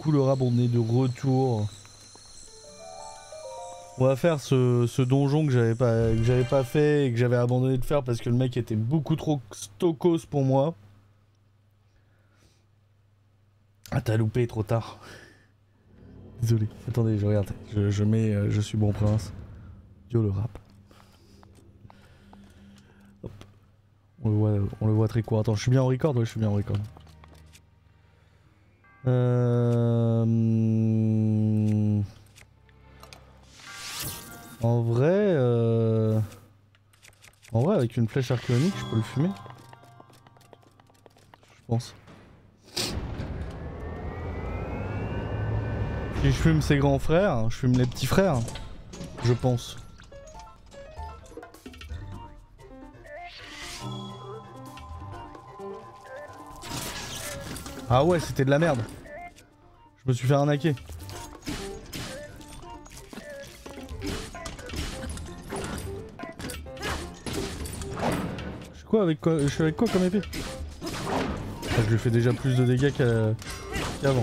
Coucou le rab, on est de retour. On va faire ce donjon que j'avais pas fait et que j'avais abandonné de faire parce que le mec était beaucoup trop stokos pour moi. Ah t'as loupé trop tard. Désolé. Attendez, je regarde. Je mets je suis bon prince. Yo le rap. Hop. On le voit très court. Attends, je suis bien en record? Ouais, je suis bien en record. En vrai, avec une flèche archéonique, je peux le fumer. Je pense. Si je fume ses grands frères, je fume les petits frères. Je pense. Ah ouais, c'était de la merde. Je me suis fait arnaquer. Je suis avec quoi comme épée? Ah, je lui fais déjà plus de dégâts qu'avant.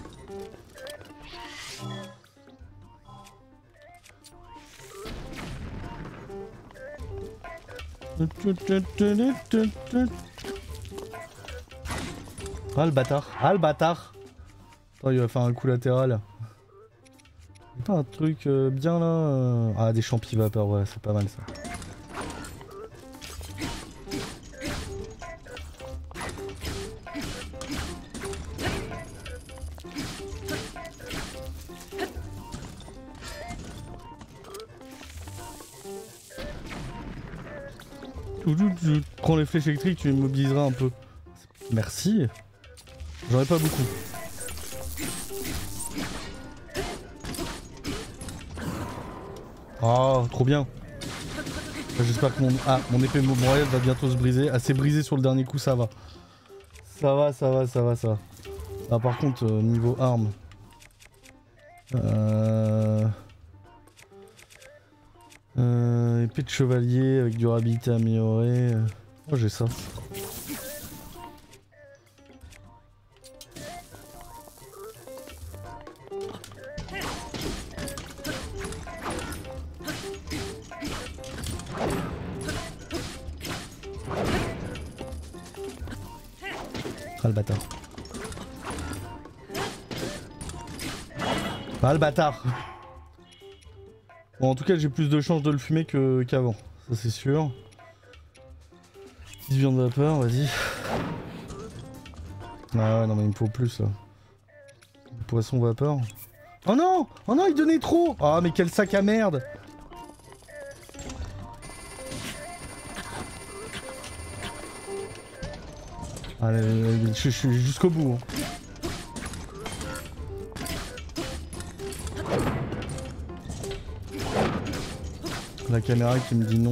Ah le bâtard. Ah le bâtard. Oh, il va faire un coup latéral. Y'a pas un truc bien là Ah des champis vapeur, ouais c'est pas mal ça. Prends les flèches électriques, tu immobiliseras un peu. Merci. J'en ai pas beaucoup. Oh, trop bien. J'espère que mon épée royale va bientôt se briser. Ah, c'est brisé sur le dernier coup, ça va. Ça va. Ah, par contre, niveau arme. Épée de chevalier avec durabilité améliorée. Oh, j'ai ça. Ah le bâtard. Ah le bâtard. Bon en tout cas j'ai plus de chances de le fumer qu'avant. Ça c'est sûr. Petite viande vapeur, vas-y. Ah ouais non mais il me faut plus là. Poisson vapeur. Oh non! Oh non il donnait trop! Ah mais quel sac à merde! Allez, je suis jusqu'au bout. Hein. La caméra qui me dit non.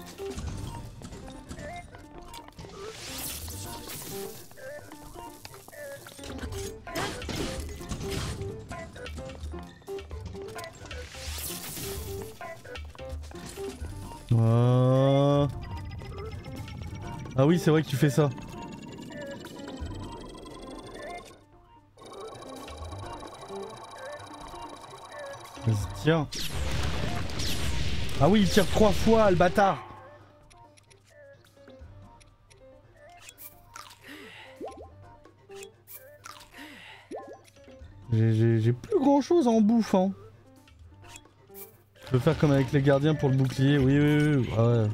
Ah oui c'est vrai que tu fais ça. Vas-y tiens. Ah oui il tire 3 fois le bâtard. J'ai plus grand chose en bouffe hein. Je peux faire comme avec les gardiens pour le bouclier, oui. Ah ouais.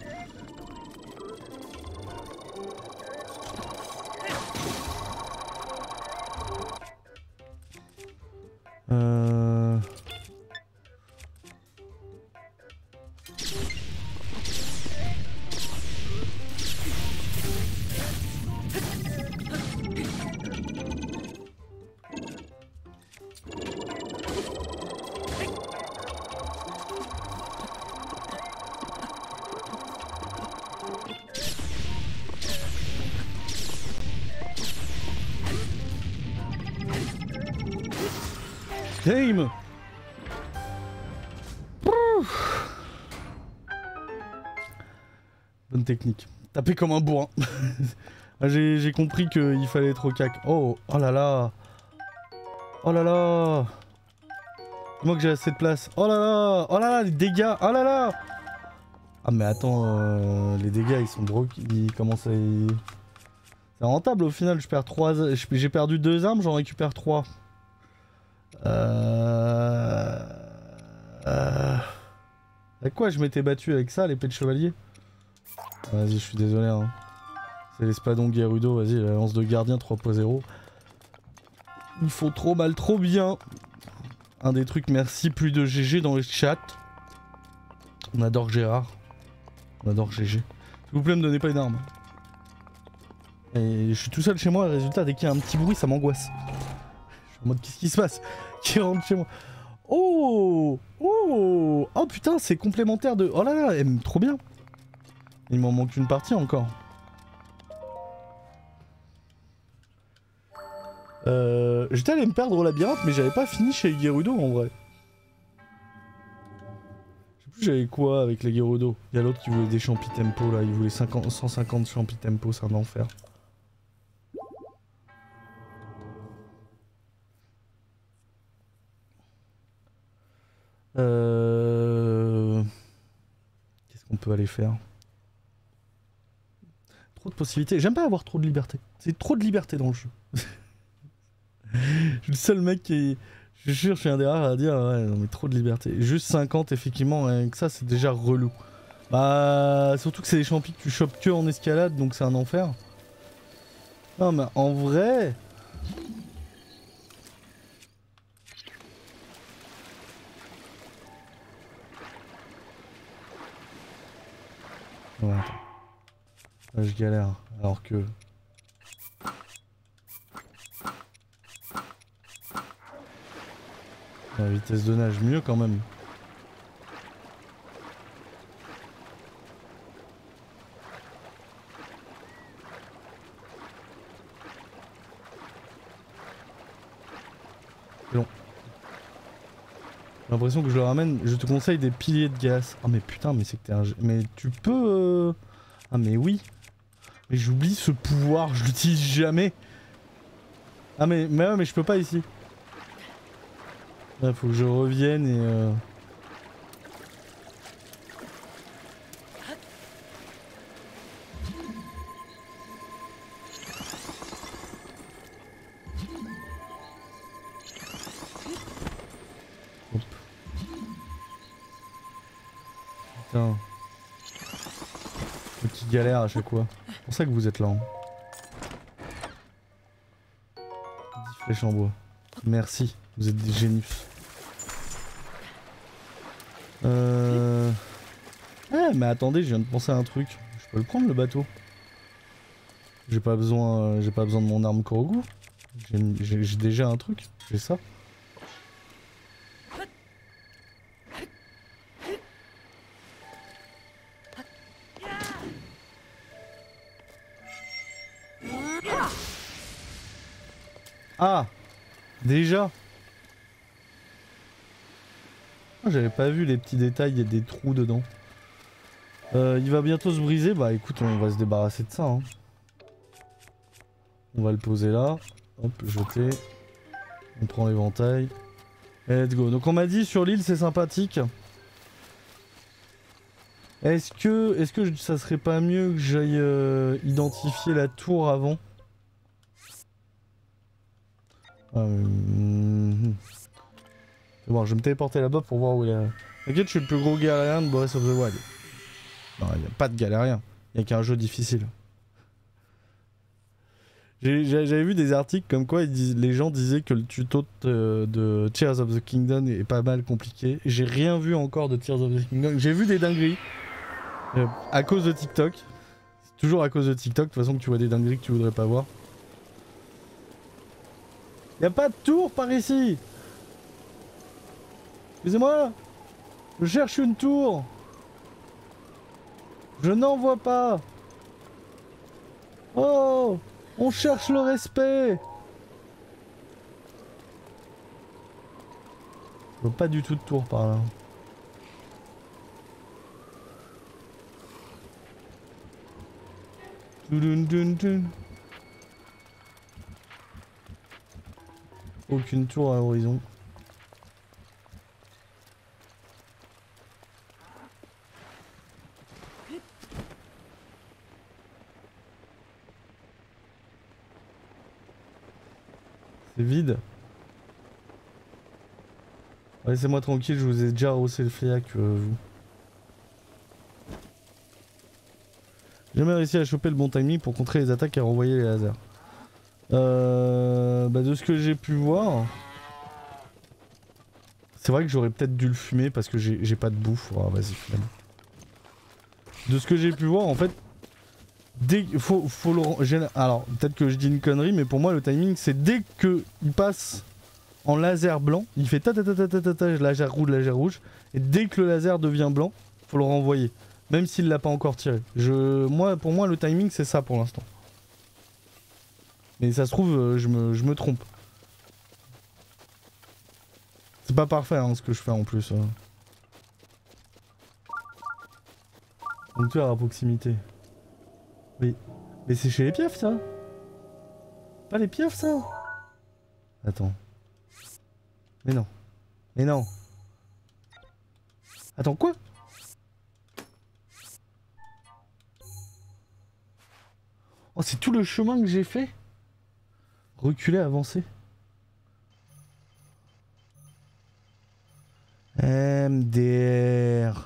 Game. Bonne technique. Taper comme un bourrin. J'ai compris qu'il fallait être au cac. Oh là là. Oh là là. Dis-moi que j'ai assez de place. Oh là là. Oh là là, les dégâts. Oh là là. Ah mais attends, les dégâts ils sont broken. Ils commencent à... C'est rentable au final, je perds 3... J'ai perdu 2 armes, j'en récupère 3. Avec quoi je m'étais battu avec ça, l'épée de chevalier? Vas-y, je suis désolé. Hein. C'est l'espadon Gerudo, vas-y, la lance de gardien 3.0. Il faut trop mal, trop bien. Un des trucs, merci, plus de GG dans le chat. On adore Gérard. On adore GG. S'il vous plaît, me donnez pas une arme. Et je suis tout seul chez moi, le résultat, dès qu'il y a un petit bruit, ça m'angoisse. Je suis en mode, qu'est-ce qui se passe? Qui rentre chez moi? Oh! Oh! Oh putain, c'est complémentaire de... Oh là là, trop bien. Il m'en manque une partie encore. J'étais allé me perdre au labyrinthe, mais j'avais pas fini chez les Gerudo en vrai. Je sais plus j'avais quoi avec les Gerudo. Il y a l'autre qui voulait des champis tempo là, il voulait 150 champis tempo, c'est un enfer. Qu'est-ce qu'on peut aller faire? Trop de possibilités. J'aime pas avoir trop de liberté. C'est trop de liberté dans le jeu. Je suis le seul mec qui... Je suis sûr, je suis un des rares à dire ouais, non mais trop de liberté. Juste 50 effectivement, rien que ça c'est déjà relou. Bah surtout que c'est des champis que tu chopes que en escalade, donc c'est un enfer. Non mais en vrai... Ouais, attends. Là, je galère, alors que... La vitesse de nage mieux quand même. C'est long. J'ai l'impression que je le ramène. Je te conseille des piliers de gaz. Ah mais putain, mais c'est que t'es un... Mais tu peux... Ah mais oui. Mais j'oublie ce pouvoir, je l'utilise jamais. Ah mais ouais, mais je peux pas ici. Là faut que je revienne et... Hop. Putain. Qui galère à chaque fois. C'est pour ça que vous êtes là. Hein. 10 flèches en bois. Merci, vous êtes des génius. Ah mais attendez, je viens de penser à un truc. Je peux le prendre le bateau. J'ai pas besoin de mon arme Korogu. J'ai déjà un truc, j'ai ça. Ah, déjà. Ah, j'avais pas vu les petits détails, il y a des trous dedans. Il va bientôt se briser, bah écoute, on va se débarrasser de ça. Hein. On va le poser là. Hop, jeter. On prend l'éventail. Et let's go. Donc on m'a dit sur l'île c'est sympathique. Est-ce que ça serait pas mieux que j'aille identifier la tour avant? C'est bon, je vais me téléporter là-bas pour voir où il est. T'inquiète, je suis le plus gros galérien de Breath of the Wild. Non, il n'y a pas de galérien. Il n'y a qu'un jeu difficile. J'avais vu des articles comme quoi les gens disaient que le tuto de Tears of the Kingdom est pas mal compliqué. J'ai rien vu encore de Tears of the Kingdom. J'ai vu des dingueries. À cause de TikTok. C'est toujours à cause de TikTok, de toute façon que tu vois des dingueries que tu voudrais pas voir. Y a pas de tour par ici. Excusez-moi. Je cherche une tour. Je n'en vois pas. Oh, on cherche le respect. Je vois pas du tout de tour par là. Aucune tour à l'horizon. C'est vide. Laissez-moi tranquille, je vous ai déjà rehaussé le fléac, vous. J'ai jamais réussi à choper le bon timing pour contrer les attaques et renvoyer les lasers. Bah de ce que j'ai pu voir... C'est vrai que j'aurais peut-être dû le fumer parce que j'ai pas de bouffe. Oh, vas-y, flemme. De ce que j'ai pu voir, en fait... Dès faut le... Alors, peut-être que je dis une connerie, mais pour moi le timing c'est dès que il passe en laser blanc, il fait ta ta ta ta ta ta, ta laser rouge, et dès que le laser devient blanc, faut le renvoyer. Même s'il l'a pas encore tiré. Pour moi le timing c'est ça pour l'instant. Mais ça se trouve, je me trompe. C'est pas parfait hein, ce que je fais en plus. Dompteur à proximité. Oui. Mais c'est chez les piafs ça. Pas les piafs ça. Attends. Mais non. Mais non. Attends quoi? Oh c'est tout le chemin que j'ai fait. Reculer, avancer. MDR.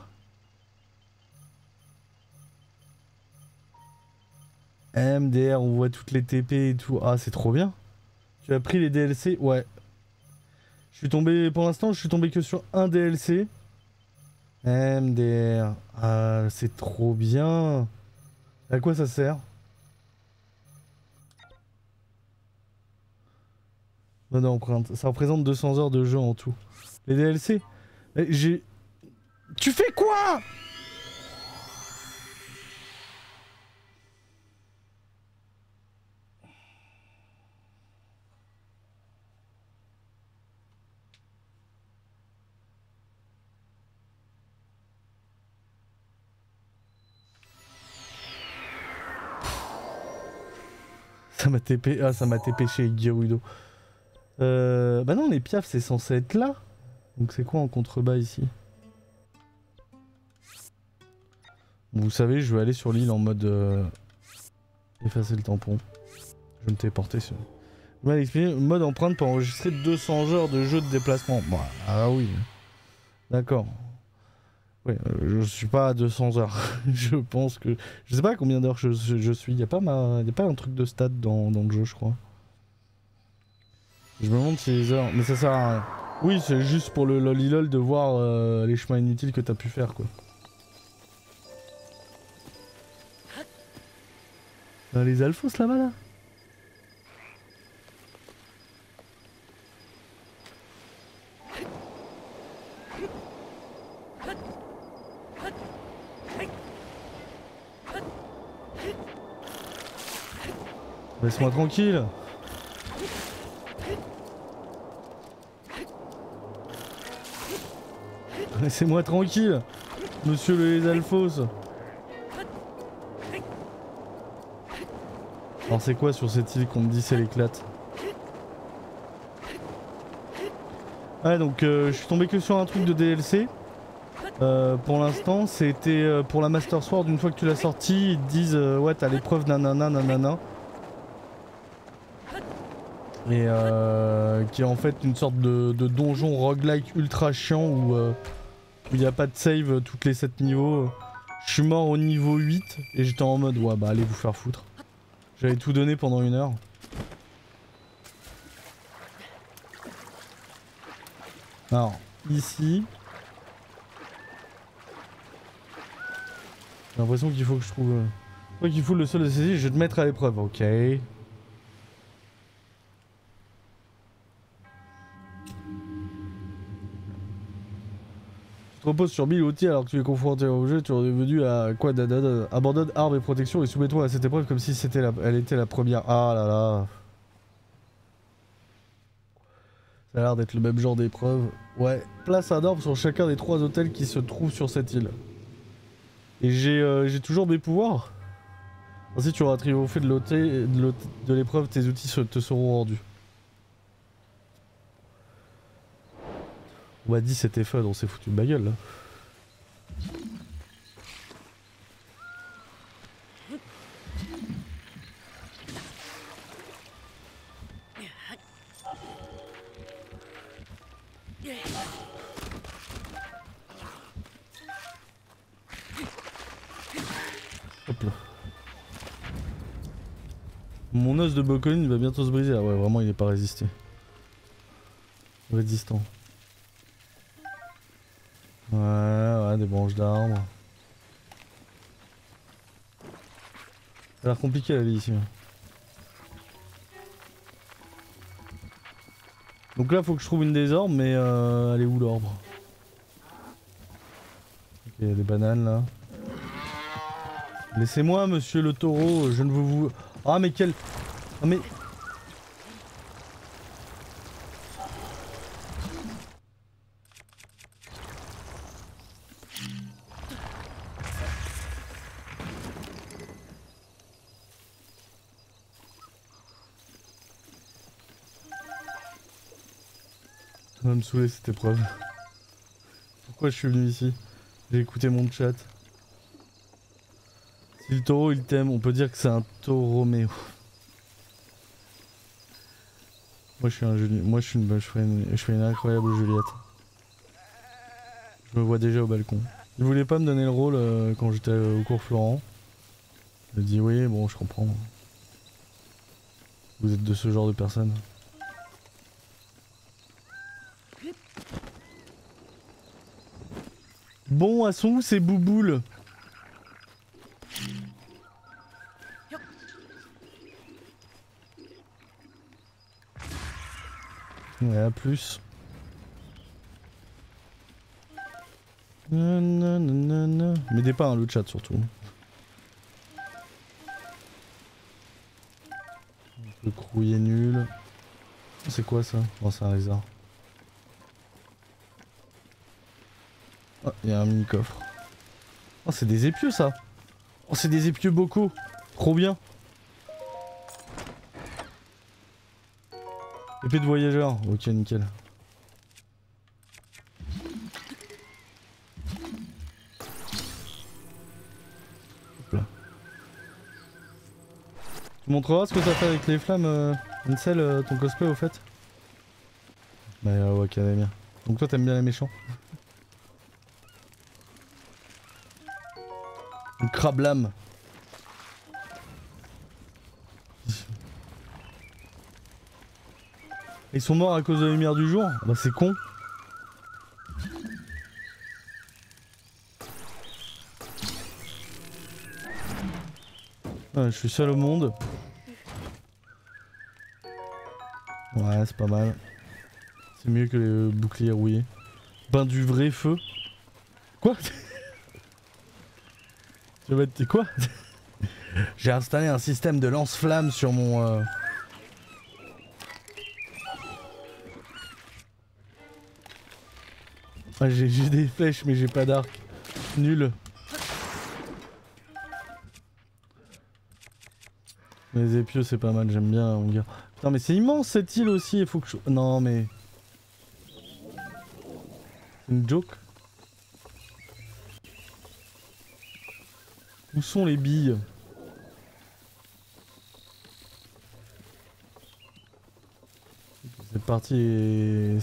MDR, on voit toutes les TP et tout. Ah, c'est trop bien. Tu as pris les DLC? Ouais. Je suis tombé, pour l'instant, je suis tombé que sur un DLC. MDR. Ah, c'est trop bien. À quoi ça sert? Bonne empreinte. Ça représente 200 heures de jeu en tout. Les DLC? J'ai... Tu fais quoi? Ça m'a TP... Ah, ça m'a TP chez Gerudo. Bah non, les piafs, c'est censé être là. Donc c'est quoi en contrebas ici? Vous savez, je vais aller sur l'île en mode... effacer le tampon. Je vais me téléporter sur... Je vais expliquer. Mode empreinte pour enregistrer 200 heures de jeu de déplacement. Bah, ah oui. D'accord. Oui, je suis pas à 200 heures. Je pense que... Je sais pas à combien d'heures je suis. Y'a pas un truc de stat dans le jeu, je crois. Je me demande si les heures... Mais ça sert à rien. Oui, c'est juste pour le lolilol de voir les chemins inutiles que t'as pu faire, quoi. Les alphos là-bas, là. Laisse-moi tranquille. Laissez-moi tranquille, monsieur les alphos. Alors c'est quoi sur cette île qu'on me dit c'est l'éclate? Ouais donc je suis tombé que sur un truc de DLC. Pour l'instant c'était pour la Master Sword, une fois que tu l'as sorti ils te disent ouais t'as l'épreuve nanana nanana. Et qui est en fait une sorte de donjon roguelike ultra chiant où il n'y a pas de save toutes les 7 niveaux. Je suis mort au niveau 8 et j'étais en mode ouais bah allez vous faire foutre. J'avais tout donné pendant 1 heure. Alors, ici... J'ai l'impression qu'il faut que je trouve... Je crois qu'il faut le sol de saisie, je vais te mettre à l'épreuve, ok. Tu te reposes sur 1000 outils alors que tu es confronté au jeu, tu es revenu à quoi? Abandonne armes et protection et soumets-toi à cette épreuve comme si elle était la première. Ah là là. Ça a l'air d'être le même genre d'épreuve. Ouais, place un arbre sur chacun des 3 hôtels qui se trouvent sur cette île. Et j'ai toujours mes pouvoirs. Ainsi tu auras triomphé de l'épreuve, tes outils te seront rendus. On m'a dit c'était fun, on s'est foutu de ma gueule là. Hop là. Mon os de Bokonin va bientôt se briser. Ah ouais, vraiment il est pas résisté. Résistant. Ouais, des branches d'arbres. Ça a l'air compliqué la vie ici. Donc là faut que je trouve une des orbes, mais elle est où l'orbe? Ok, il y a des bananes là. Laissez-moi monsieur le taureau, je ne veux vous... Ah mais quel... Ah mais... Ça va me saouler cette épreuve. Pourquoi je suis venu ici? J'ai écouté mon chat. Si le taureau il t'aime, on peut dire que c'est un tauroméo. Moi je suis un Juliette. Moi je fais une incroyable Juliette. Je me vois déjà au balcon. Il voulait pas me donner le rôle quand j'étais au cours Florent. Il a dit oui, bon je comprends. Vous êtes de ce genre de personne. Bon, elles sont où ces bouboules? Ouais, à plus. Nanana. M'aidez pas hein, le chat surtout. Le crouiller nul. C'est quoi ça? Oh, c'est un lézard. Oh, il y a un mini coffre. Oh, c'est des épieux ça. Oh, c'est des épieux bocaux. Trop bien. Épée de voyageur. Ok, nickel. Hop là. Tu montreras ce que ça fait avec les flammes, Ansel, ton cosplay au fait? Bah ouais, Academia. Donc toi t'aimes bien les méchants? Une crabe lame. Ils sont morts à cause de la lumière du jour? Bah c'est con. Ouais, je suis seul au monde. Ouais, c'est pas mal. C'est mieux que les boucliers rouillés. Ben du vrai feu. Quoi? Tu vas être quoi? J'ai installé un système de lance-flamme sur mon... Ah, j'ai des flèches mais j'ai pas d'arc. Nul. Les épieux c'est pas mal, j'aime bien mon gars. Putain mais c'est immense cette île aussi, il faut que je... Non mais... C'est une joke? Où sont les billes? C'est parti et...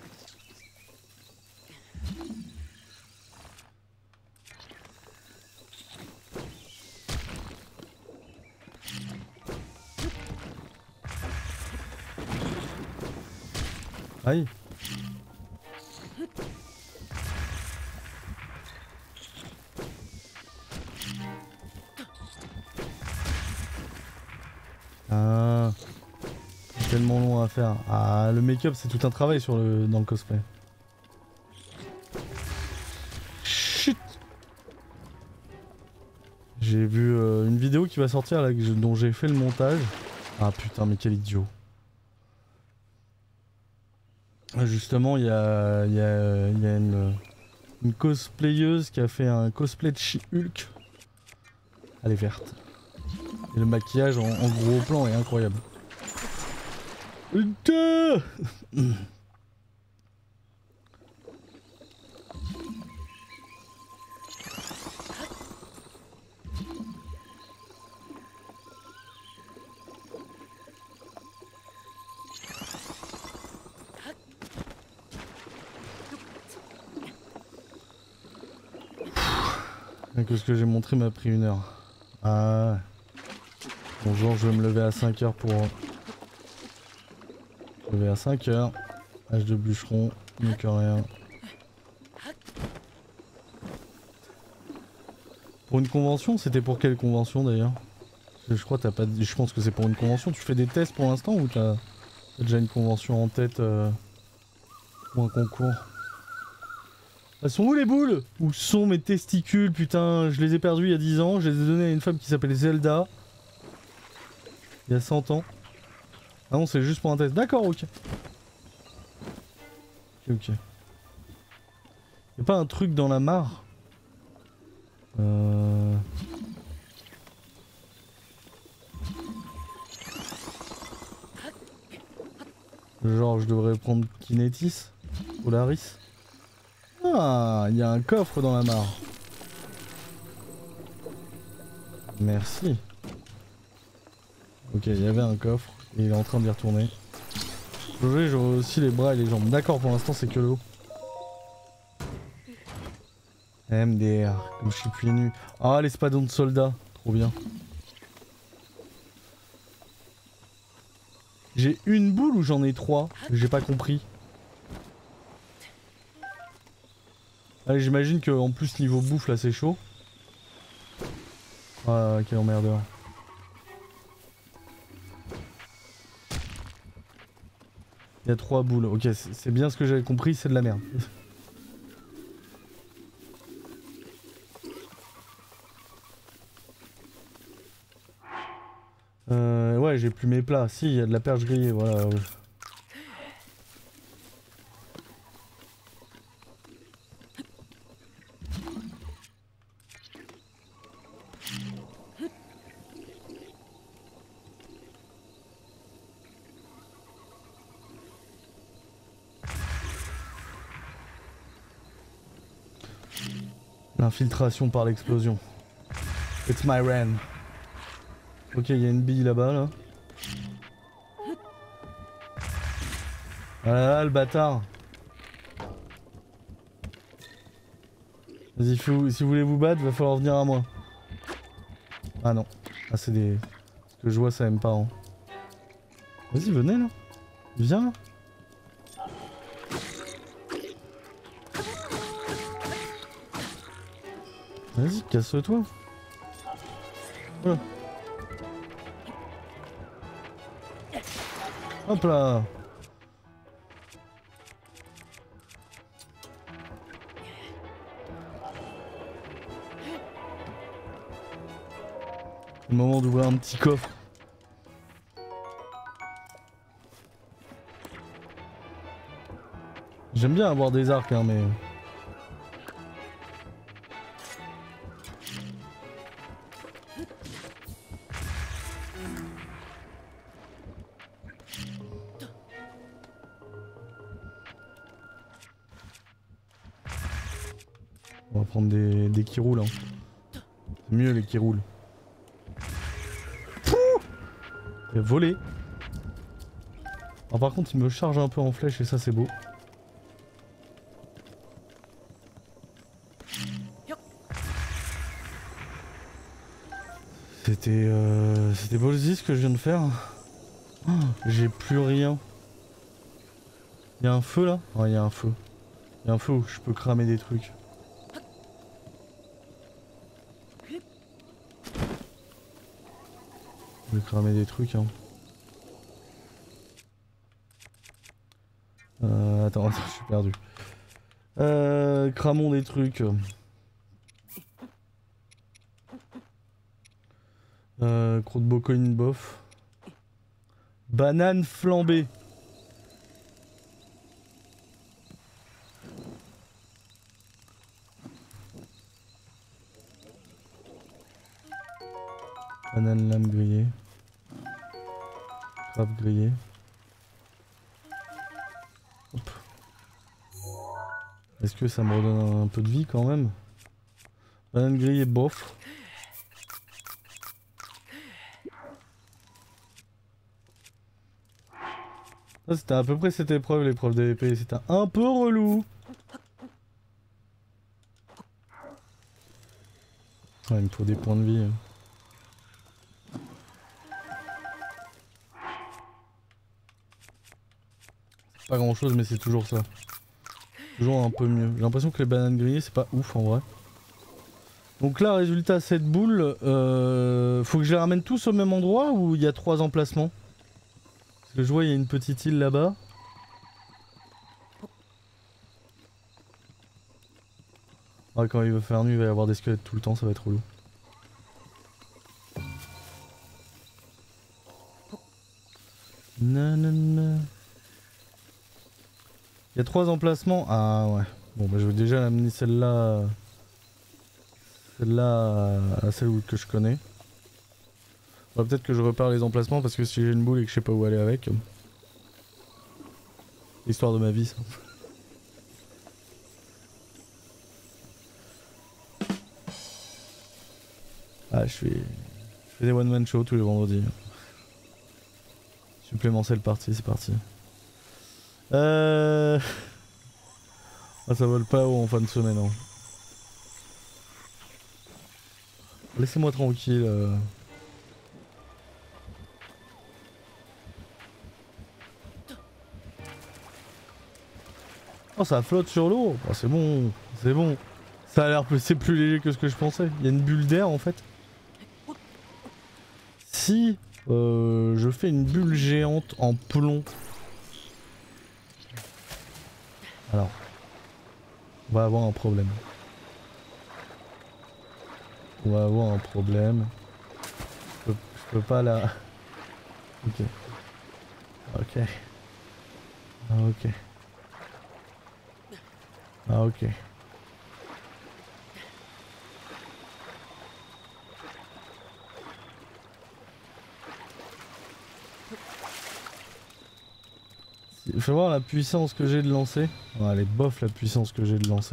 Aïe. Ah, c'est tellement long à faire. Ah, le make-up c'est tout un travail sur dans le cosplay. Chut. J'ai vu une vidéo qui va sortir là, dont j'ai fait le montage. Ah putain mais quel idiot. Justement il y a une cosplayeuse qui a fait un cosplay de She-Hulk. Elle est verte. Et le maquillage en gros plan est incroyable. Que ce que j'ai montré m'a pris 1 heure. Ah ouais. Bon genre je vais me lever à 5 heures pour... Lever à 5 heures. Âge de bûcheron, mieux que rien. Pour une convention, c'était pour quelle convention d'ailleurs? Je crois que t'as pas dit... Je pense que c'est pour une convention. Tu fais des tests pour l'instant ou t'as déjà une convention en tête ou un concours? Elles sont où les boules? Où sont mes testicules? Putain, je les ai perdus il y a 10 ans. Je les ai donnés à une femme qui s'appelle Zelda. Il y a 100 ans. Ah non, c'est juste pour un test. D'accord, ok. Ok. Y'a pas un truc dans la mare? Genre je devrais prendre Kinetis? Polaris? Ah, il y a un coffre dans la mare. Merci. Ok, il y avait un coffre et il est en train d'y retourner. J'aurais aussi les bras et les jambes. D'accord, pour l'instant c'est que l'eau. MDR, comme je suis pieds nus. Ah, l'espadon de soldat, trop bien. J'ai une boule ou j'en ai 3? J'ai pas compris. Allez, j'imagine qu'en plus niveau bouffe là c'est chaud. Ah, quel emmerdeur. Il y a 3 boules. Ok, c'est bien ce que j'avais compris, c'est de la merde. Ouais, j'ai plus mes plats. Si, il y a de la perche grillée, voilà. Ouais. L'infiltration par l'explosion. It's my ren. Ok, il y a une bille là-bas, là. Ah là là, le bâtard. Vas-y, si vous voulez vous battre, va falloir venir à moi. Ah non. Ah, c'est des... Ce que je vois, ça aime pas, hein. Vas-y, venez, là. Viens, là. Vas-y, casse-toi. Voilà. Hop là. Le moment d'ouvrir un petit coffre. J'aime bien avoir des arcs, hein, mais... On va prendre des qui roulent, hein. C'est mieux les qui roulent. Il a volé. Alors par contre il me charge un peu en flèche et ça c'est beau. C'était beau ce que je viens de faire. Oh, j'ai plus rien. Il y a un feu là? Ouais, il y a un feu. Il y a un feu où je peux cramer des trucs. Je vais cramer des trucs, hein. Attends, je suis perdu. Cramons des trucs. Croûte bocoline bof. Banane flambée. Banane lame grillée. Crabe grillé. Hop. Est-ce que ça me redonne un peu de vie quand même? Banane grillée bof. C'était à peu près cette épreuve, l'épreuve de l'épée. C'était un peu relou. Ouais, il me faut des points de vie. Pas grand chose, mais c'est toujours ça. Toujours un peu mieux. J'ai l'impression que les bananes grillées, c'est pas ouf en vrai. Donc là, résultat, cette boule, faut que je les ramène tous au même endroit ou il y a 3 emplacements? Parce que je vois, il y a une petite île là-bas. Ouais, quand il va faire nuit, il va y avoir des squelettes tout le temps, ça va être relou. Nanana. Il y a 3 emplacements. Ah ouais. Bon bah je vais déjà amener celle-là. Celle-là à celle que je connais. Bah, peut-être que je repère les emplacements parce que si j'ai une boule et que je sais pas où aller avec. Histoire de ma vie ça. Ah je fais des one man show tous les vendredis. Supplément c'est parti, c'est parti. Ah, ça vole pas haut en fin de semaine. Hein. Laissez-moi tranquille. Oh ça flotte sur l'eau. Oh, c'est bon, c'est bon. Ça a l'air c'est plus léger que ce que je pensais. Il y a une bulle d'air en fait. Si je fais une bulle géante en plomb. Alors, on va avoir un problème. On va avoir un problème. Je peux pas la... Ok. Ok. Ah ok. Ah ok. Fais voir la puissance que j'ai de lancer. Oh, elle est bof la puissance que j'ai de lancer.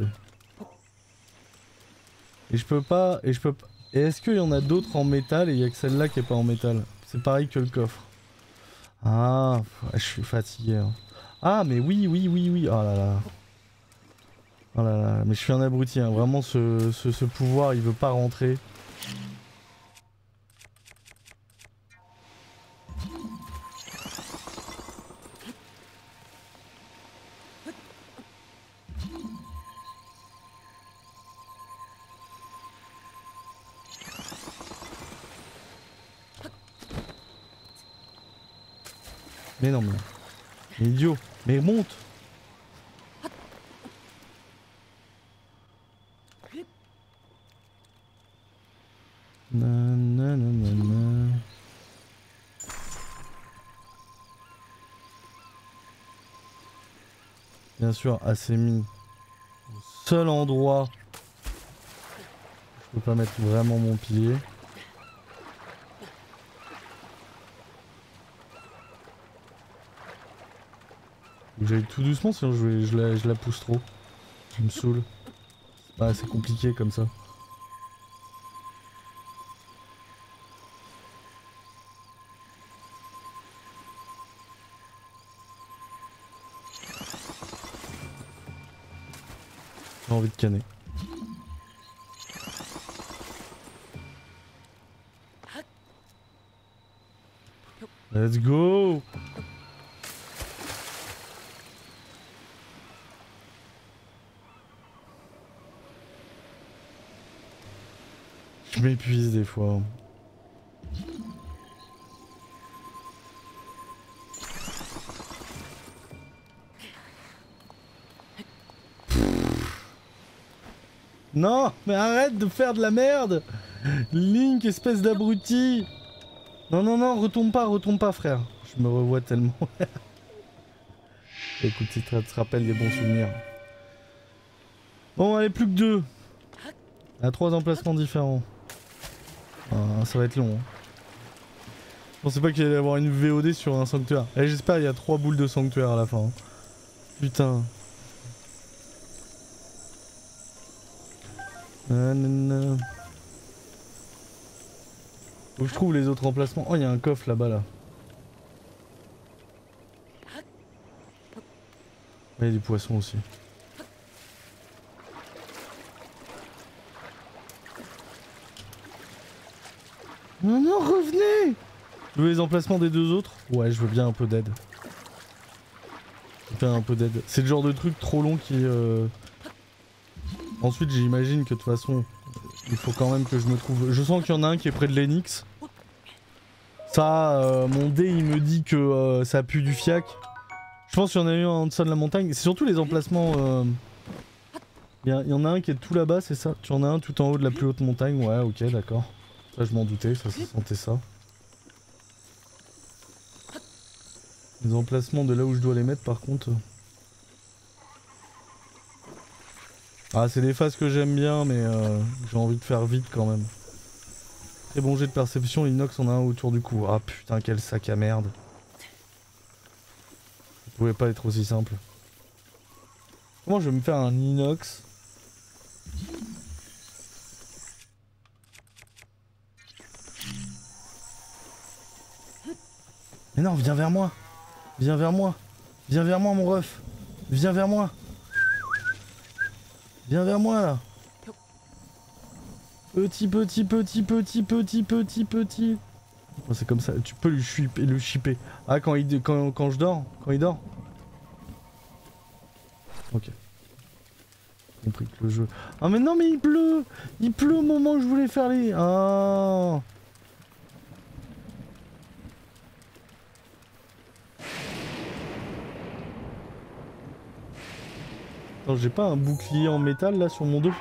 Et je peux pas... Et est-ce qu'il y en a d'autres en métal et il y a que celle-là qui est pas en métal? C'est pareil que le coffre. Ah, je suis fatigué. Hein. Ah mais oui, oui, oui, oui. Oh là là. Oh là là, mais je suis un abruti, hein. Vraiment ce pouvoir il veut pas rentrer. Mais non mais idiot, mais monte. Nananana. Bien sûr, assez mis au seul endroit je peux pas mettre vraiment mon pilier. J'aille tout doucement sinon je la pousse trop. Je me saoule. Ah, c'est compliqué comme ça. J'ai envie de canner. Let's go! Je m'épuise des fois. Non, mais arrête de faire de la merde! Link, espèce d'abruti! Non, non, non, retombe pas, frère. Je me revois tellement. Écoute, si tu te rappelles des bons souvenirs. Bon, allez, plus que 2. À 3 emplacements différents. Ah, ça va être long. Hein. Je pensais pas qu'il allait y avoir une VOD sur un sanctuaire. Et j'espère qu'il y a 3 boules de sanctuaire à la fin. Hein. Putain. Nanana. Faut que je trouve les autres emplacements. Oh, il y a un coffre là-bas là. Il y a des poissons aussi. Non, non, revenez! Tu veux les emplacements des deux autres? Ouais, je veux bien un peu d'aide. Je veux bien un peu d'aide. C'est le genre de truc trop long qui... Ensuite, j'imagine que de toute façon, il faut quand même que je me trouve... Je sens qu'il y en a un qui est près de l'Enix. Ça, mon dé, il me dit que ça pue du fiac. Je pense qu'il y en a eu un en dessous de la montagne. C'est surtout les emplacements... Il y en a un qui est tout là-bas, c'est ça? Tu en as un tout en haut de la plus haute montagne? Ouais, ok, d'accord. Ça, je m'en doutais, ça se sentait ça. Les emplacements de là où je dois les mettre, par contre... Ah, c'est des phases que j'aime bien, mais j'ai envie de faire vite quand même. Très bon jet de perception, l'inox en a un autour du cou. Ah putain, quel sac à merde. Ça pouvait pas être aussi simple. Comment je vais me faire un inox? Mais non, viens vers moi. Viens vers moi. Viens vers moi, mon ref. Viens vers moi. Viens vers moi, là. Petit. Oh, c'est comme ça, tu peux le shipper. Ah, quand je dors? Quand il dort? Ok. Compris que le jeu... Ah mais non, mais il pleut! Il pleut au moment où je voulais faire les... Ah. Attends, j'ai pas un bouclier en métal là sur mon dos?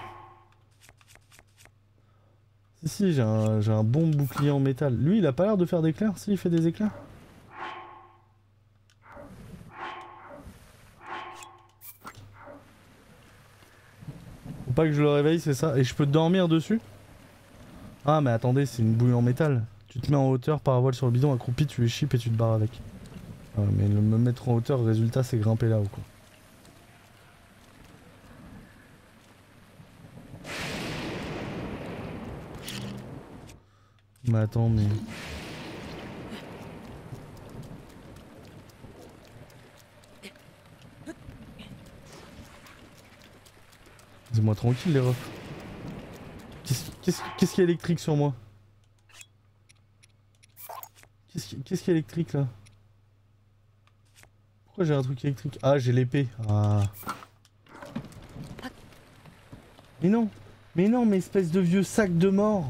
Si, j'ai un bon bouclier en métal. Lui, il a pas l'air de faire d'éclairs? Si, il fait des éclairs? Faut pas que je le réveille, c'est ça? Et je peux dormir dessus? Ah, mais attendez, c'est une bouille en métal. Tu te mets en hauteur, paravoile sur le bidon, accroupi, tu les chips et tu te barres avec. Ah, mais me mettre en hauteur, le résultat, c'est grimper là-haut, quoi. Mais attends, mais... Laissez-moi tranquille, les refs. Qu'est-ce qui est électrique sur moi? Qu'est-ce qui est électrique, là? Pourquoi j'ai un truc électrique? Ah, j'ai l'épée. Ah. Mais non! Mais non, mais espèce de vieux sac de mort!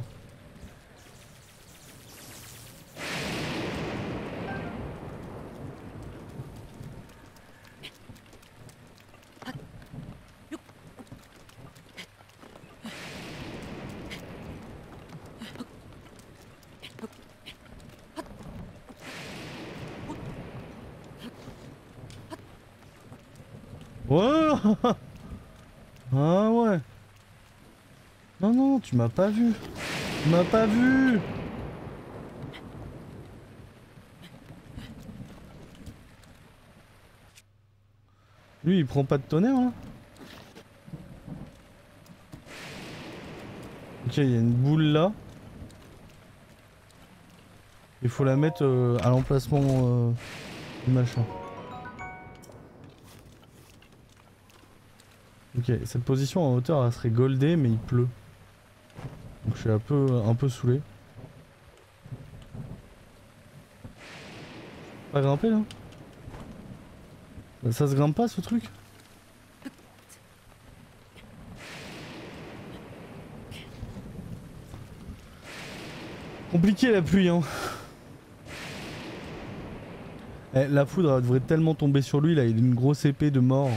Ouais. Ah ouais. Non, non, tu m'as pas vu. Tu m'as pas vu. Lui, il prend pas de tonnerre, là. Ok, il y a une boule là. Il faut la mettre à l'emplacement du machin. Ok, cette position en hauteur, elle serait goldée, mais il pleut. Donc je suis un peu saoulé. Pas grimper là? Ça se grimpe pas ce truc? Compliqué la pluie, hein. Eh, la foudre elle devrait tellement tomber sur lui, là il a une grosse épée de mort.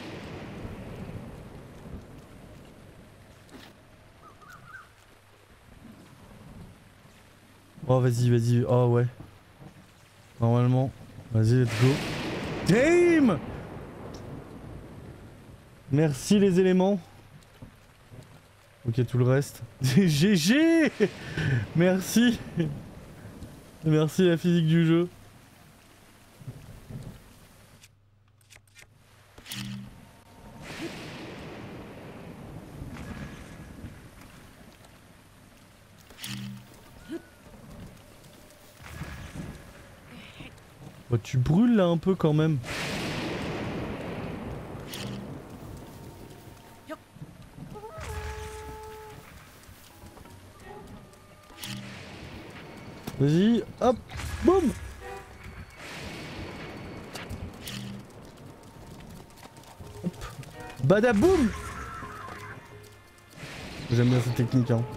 Oh vas-y, oh ouais. Normalement, vas-y let's go. Damn! Merci les éléments. Ok, tout le reste. GG! Merci! Merci la physique du jeu. Bah, tu brûles là un peu quand même. Vas-y, hop, boum. Hop, badaboum. J'aime bien cette technique, hein.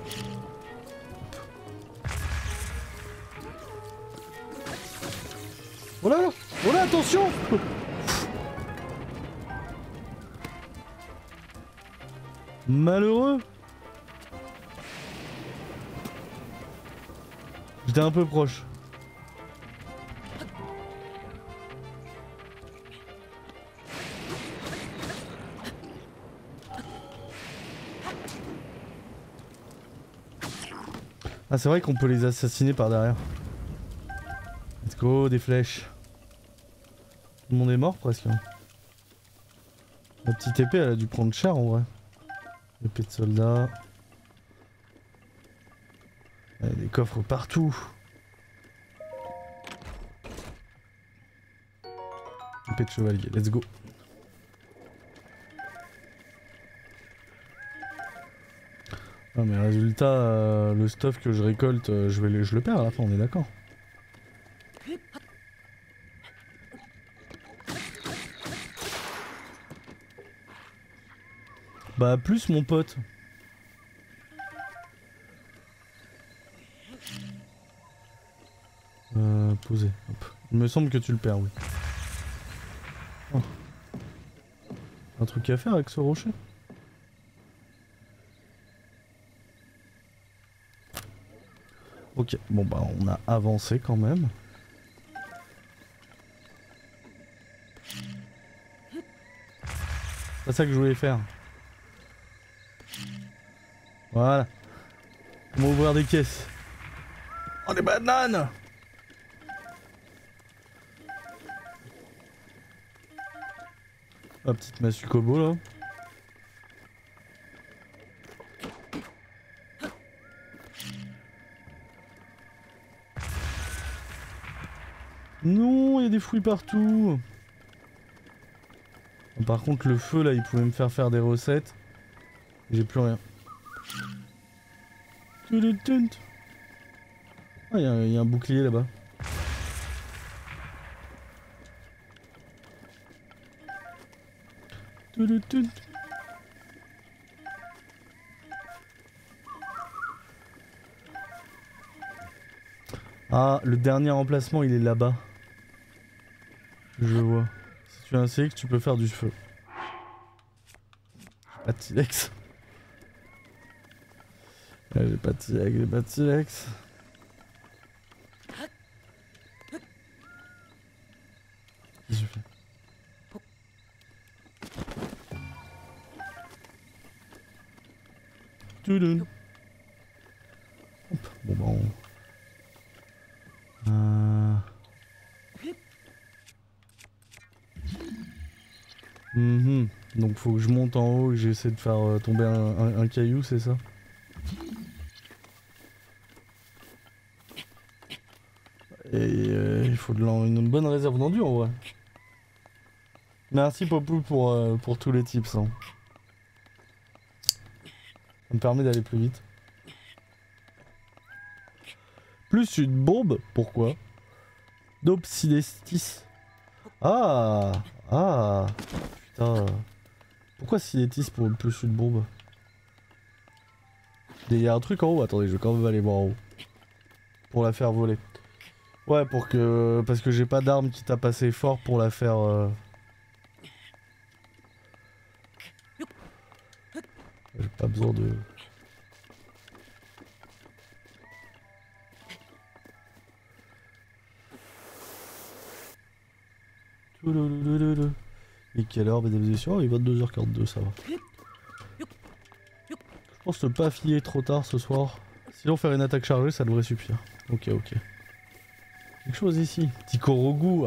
Oh là, oh là, attention. Malheureux. J'étais un peu proche. Ah, c'est vrai qu'on peut les assassiner par derrière. Let's go, des flèches. Tout le monde est mort presque. La petite épée, elle a dû prendre cher en vrai. Épée de soldat. Il y a des coffres partout. Épée de chevalier, let's go. Ah mais résultat, le stuff que je récolte, je le perds à la fin, on est d'accord. Bah plus mon pote. Poser. Hop. Il me semble que tu le perds, oui. Oh. Un truc à faire avec ce rocher? Ok, bon bah on a avancé quand même. C'est pas ça que je voulais faire. Voilà. On va ouvrir des caisses. Oh des bananes! La petite massue Kobo là. Non, il y a des fruits partout. Par contre le feu là il pouvait me faire des recettes. J'ai plus rien. Ah il y a un bouclier là-bas. Ah, le dernier emplacement il est là-bas. Je vois. Si tu as un CX, tu peux faire du feu. Pas de silex. J'ai pas de silex, j'ai pas de silex. Qu'est-ce que je fais? Toudoun. Hop, bon bah on... Donc faut que je monte en haut et que j'essaie de faire tomber un caillou, c'est ça? Et il faut une bonne réserve d'enduit en vrai. Merci Popou pour tous les tips. Hein. Ça me permet d'aller plus vite. Plus une bombe, pourquoi? D'Obsidestis. Ah. Ah. Putain. Pourquoi Siletis pour plus une bombe? Il y a un truc en haut, attendez, je vais quand même aller voir en haut. Pour la faire voler. Ouais, pour que... Parce que j'ai pas d'arme qui tape assez fort pour la faire... J'ai pas besoin de... Et quelle heure, mesdames et messieurs? Oh, il est 22h42, ça va. Je pense ne pas filer trop tard ce soir. Sinon faire une attaque chargée, ça devrait suffire. Ok, ok. Quelque chose ici. Petit Korogu.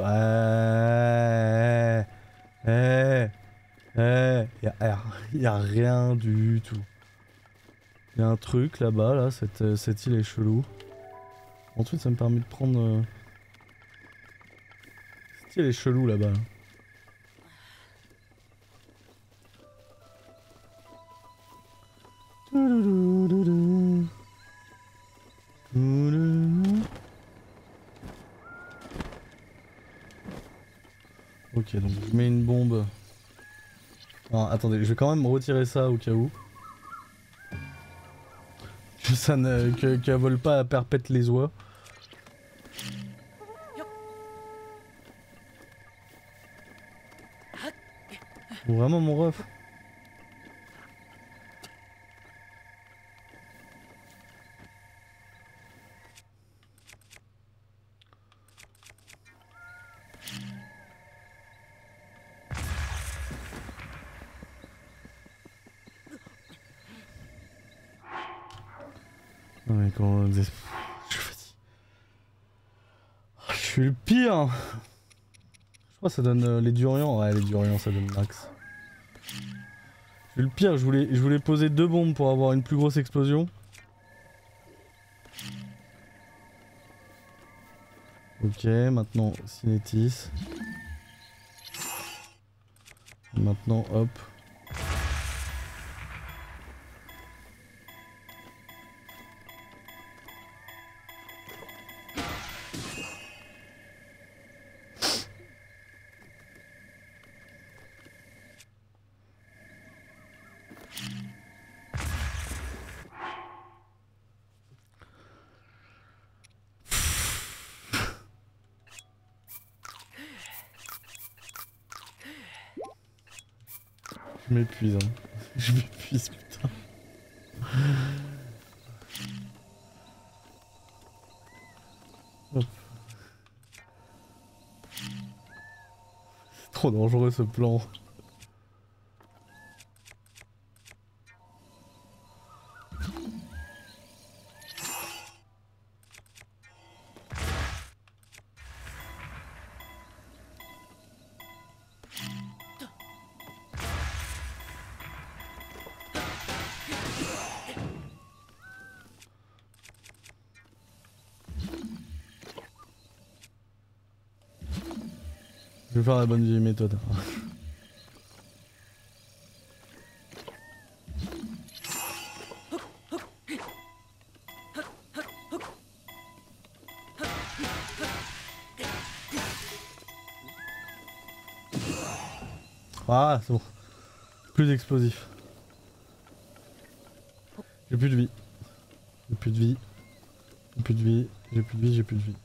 Y a rien du tout. Y a un truc là-bas, là, cette île est chelou. Ensuite, ça me permet de prendre... Cette île est chelou là-bas. Ok, donc je mets une bombe. Non, attendez, je vais quand même retirer ça au cas où. Que ça ne... qu'elle vole pas à perpète les oies. Oh, vraiment mon ref. Non mais comment... Je suis fatigué. Je suis le pire. Je crois que ça donne les durians. Ouais, les durians ça donne max. Je suis le pire, je voulais poser 2 bombes pour avoir une plus grosse explosion. Ok, maintenant cinétis. Maintenant hop. Je m'épuise, hein. Je m'épuise, putain. Hop. C'est trop dangereux ce plan. Je vais faire la bonne vieille méthode. Ah, c'est bon. Plus explosif. J'ai plus de vie. J'ai plus de vie. J'ai plus de vie. J'ai plus de vie. J'ai plus de vie.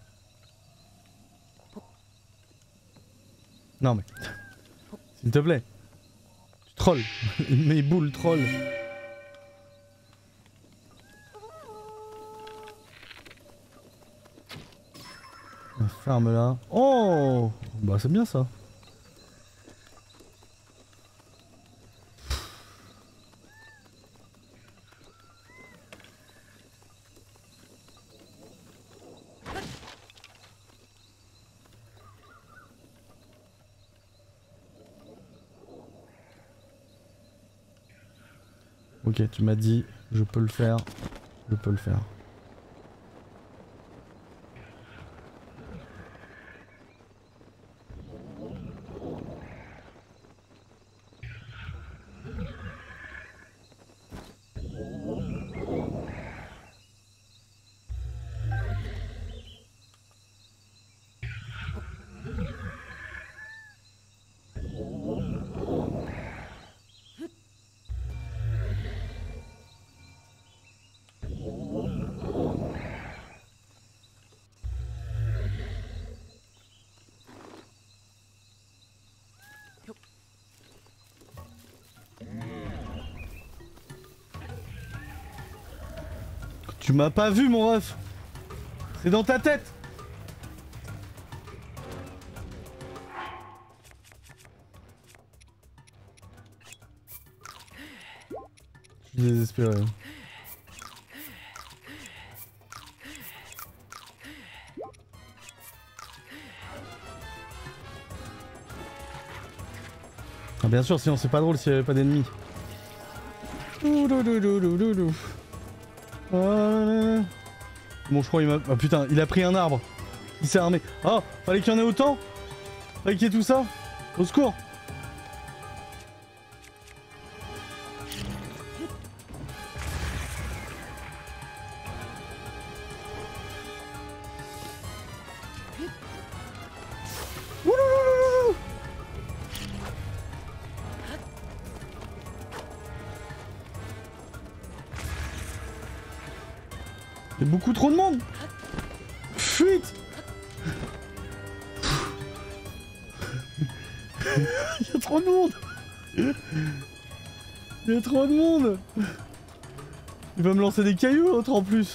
Non mais... S'il te plaît. Tu trolls. Mes boules troll. Ferme là. Oh, bah c'est bien ça. Ok, tu m'as dit, je peux le faire. Je peux le faire. Tu m'as pas vu mon ref. C'est dans ta tête. Je suis désespéré. Ah bien sûr, sinon c'est pas drôle s'il y avait pas d'ennemis. Bon, je crois il m'a... Ah putain, il a pris un arbre. Il s'est armé. Oh, fallait qu'il y en ait autant. Fallait qu'il y ait tout ça. Au secours. Il y a beaucoup trop de monde. Fuite. Il y a trop de monde. Il y a trop de monde. Il va me lancer des cailloux l'autre en plus.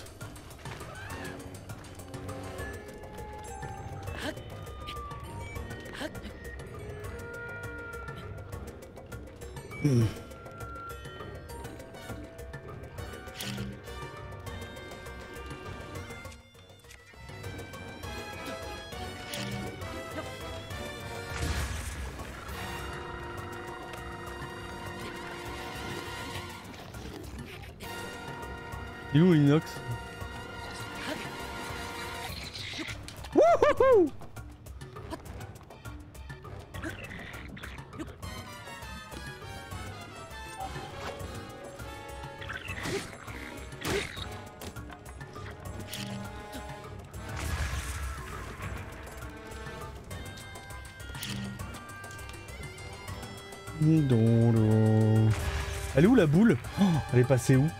Il est où Inox? Wouhouhou! Elle est où la boule? Oh, elle est passée où?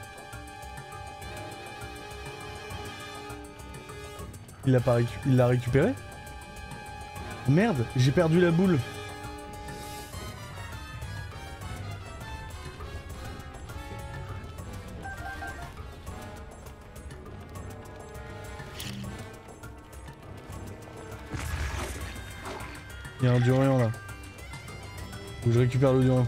Il l'a récupérée? Merde, j'ai perdu la boule. Il y a un durian là. Faut que je récupère le durian.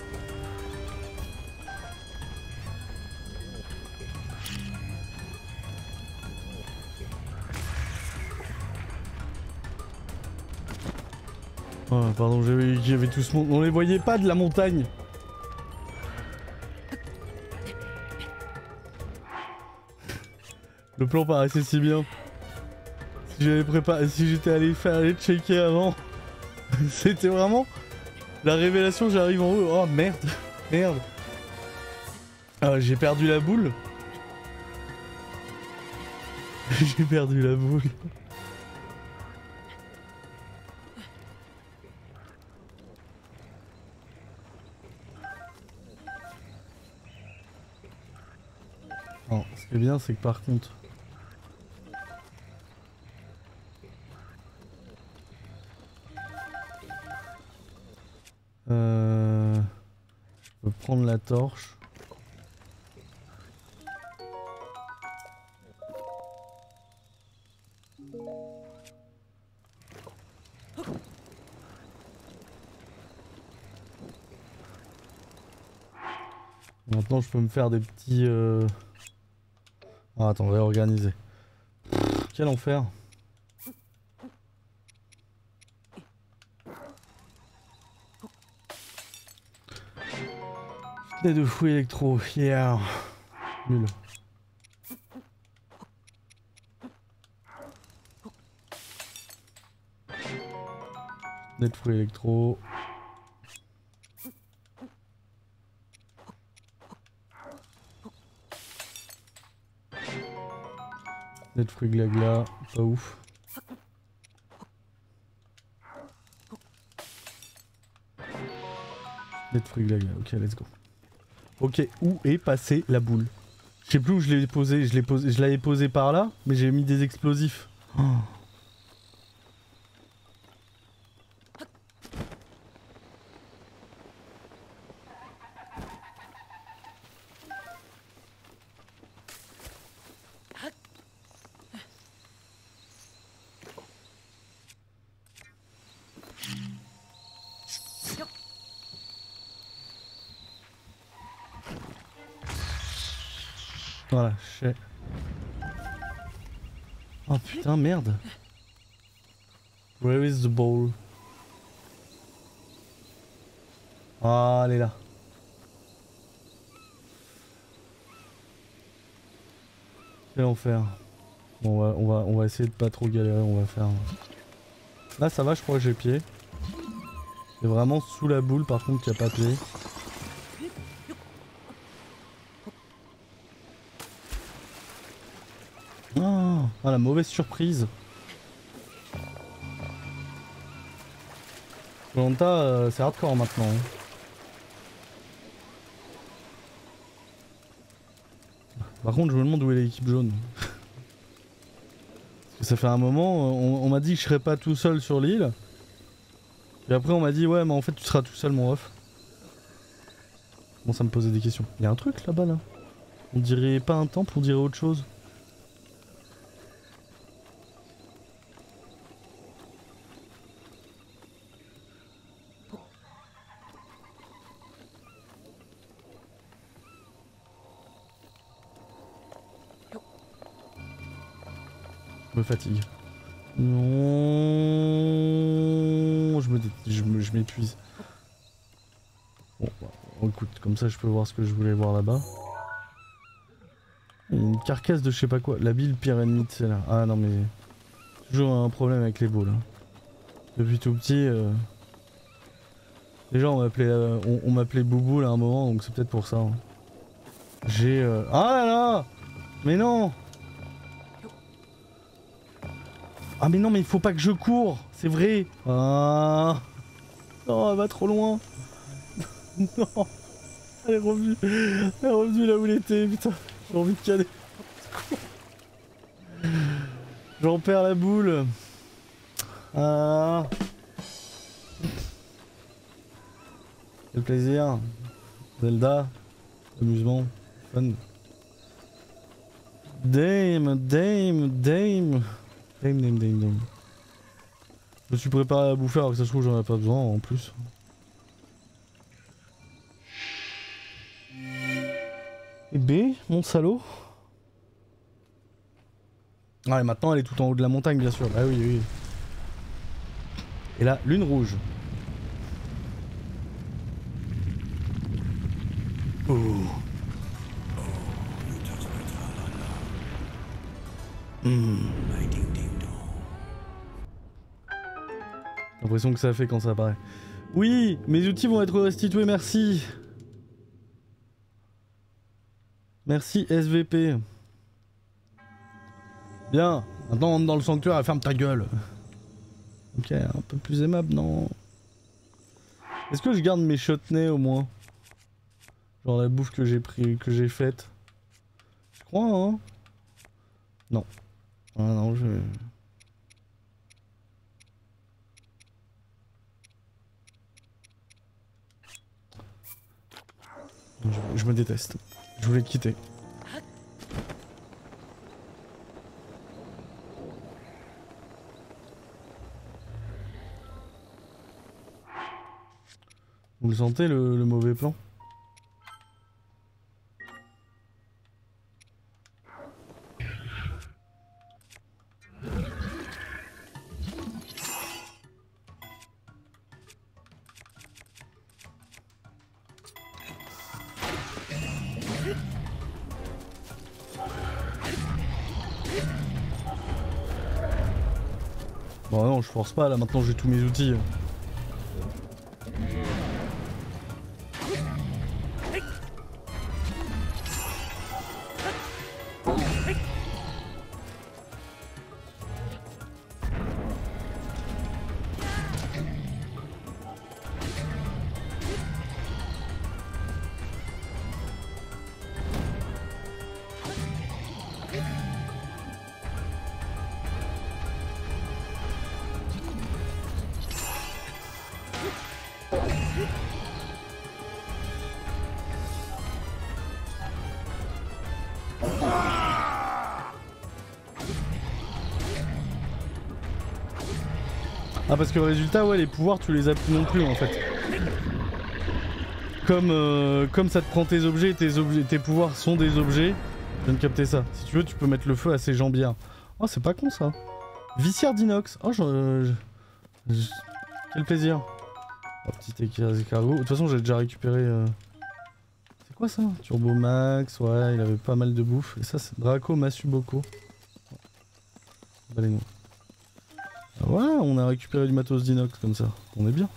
Oh, pardon, j'avais tout ce monde. On les voyait pas de la montagne. Le plan paraissait si bien. Si j'avais préparé, si j'étais allé checker avant, c'était vraiment la révélation. J'arrive en haut. Oh merde, merde. Ah, j'ai perdu la boule. J'ai perdu la boule. Non, ce qui est bien, c'est que par contre... Je peux prendre la torche. Maintenant, je peux me faire des petits... Ah, attends, réorganiser. Quel enfer. Filet de fouet électro, yeah. Nul. Filet de fouet électro. Filet de fruits glagla, pas ouf. Filet de fruits glagla, ok, let's go. Ok, où est passée la boule? Je sais plus où je l'ai posée, je l'avais posée par là, mais j'ai mis des explosifs. Oh. Voilà, je sais. Oh putain, merde. Where is the ball? Ah, elle est là. Quel enfer. Bon, on va essayer de pas trop galérer, on va faire... Là ça va, je crois que j'ai pied. C'est vraiment sous la boule par contre qu'il n'y a pas pied. Ah, la mauvaise surprise. Koh-Lanta, c'est hardcore maintenant. Hein. Par contre, je me demande où est l'équipe jaune. Ça fait un moment, on m'a dit que je serais pas tout seul sur l'île. Et après on m'a dit ouais mais en fait tu seras tout seul mon ref. Bon ça me posait des questions. Il y a un truc là-bas là. On dirait pas un temple, on dirait autre chose. Je me fatigue. Non, je m'épuise. Bon, bah, écoute, comme ça je peux voir ce que je voulais voir là-bas. Il y a une carcasse de je sais pas quoi. La bille, le pire ennemi de celle-là. Ah non mais... Toujours un problème avec les balls. Hein. Depuis tout petit... Déjà on m'appelait Boubou là à un moment, donc c'est peut-être pour ça. Hein. J'ai... Ah là là. Mais non. Ah mais non mais il faut pas que je cours, c'est vrai. Ah non, elle va trop loin. Non, elle est revenue là où elle était, putain. J'ai envie de caler. J'en perds la boule. Ah. Quel plaisir. Zelda. Amusement. Fun. Dame. Je me suis préparé à bouffer alors que ça se trouve j'en ai pas besoin en plus. Et B, mon salaud. Ah et maintenant elle est tout en haut de la montagne bien sûr, bah oui oui. Et là, lune rouge. Oh. L'impression que ça fait quand ça apparaît. Oui, mes outils vont être restitués, merci. Merci SVP. Bien, maintenant on entre dans le sanctuaire et ferme ta gueule. Ok, un peu plus aimable, non? Est-ce que je garde mes chutneys au moins? Genre la bouffe que j'ai faite. Je crois, hein? Non. Ah non, je me déteste. Je voulais te quitter. Vous le sentez le mauvais plan? Bon non, je force pas là, maintenant j'ai tous mes outils. Ah parce que le résultat ouais les pouvoirs tu les as plus non plus en fait. Comme ça te prend tes objets, tes pouvoirs sont des objets, je viens de capter ça. Si tu veux tu peux mettre le feu à ces jambières. Oh c'est pas con ça. Visière d'inox. Oh quel plaisir. Oh, petit escargot. De toute façon j'ai déjà récupéré... C'est quoi ça? Turbo Max, ouais il avait pas mal de bouffe. Et ça c'est Draco Masuboko. Allez nous. Ouais, on a récupéré du matos d'inox comme ça, on est bien.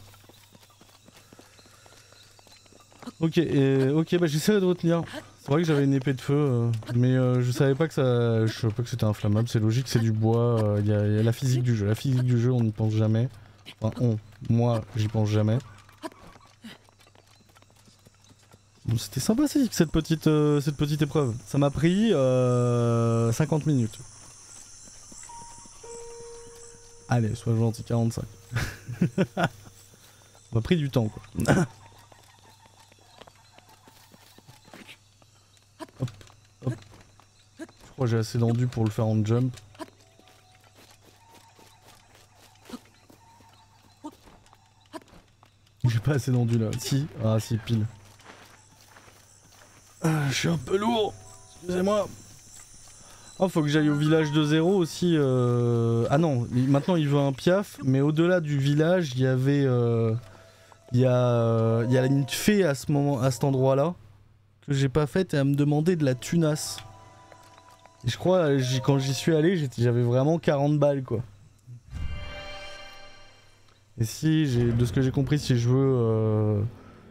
Ok, ok, bah j'essaierai de retenir. C'est vrai que j'avais une épée de feu, mais je savais pas que c'était inflammable, c'est logique, c'est du bois, il y a la physique du jeu. La physique du jeu, on n'y pense jamais. Enfin, moi, j'y pense jamais. Bon, c'était sympa cette petite épreuve. Ça m'a pris 50 minutes. Allez, sois gentil, 45. On m'a pris du temps quoi. Hop, hop. Je crois que j'ai assez d'endu pour le faire en jump. J'ai pas assez d'endu là. Si, ah si, pile. Ah, je suis un peu lourd. Excusez-moi. Oh, faut que j'aille au village de zéro aussi. Ah non, maintenant il veut un piaf, mais au-delà du village, il y avait, il y a une fée à ce moment, à cet endroit-là, que j'ai pas faite et elle me demandait de la tunasse. Et je crois, quand j'y suis allé, j'avais vraiment 40 balles quoi. Et si, de ce que j'ai compris, si je veux,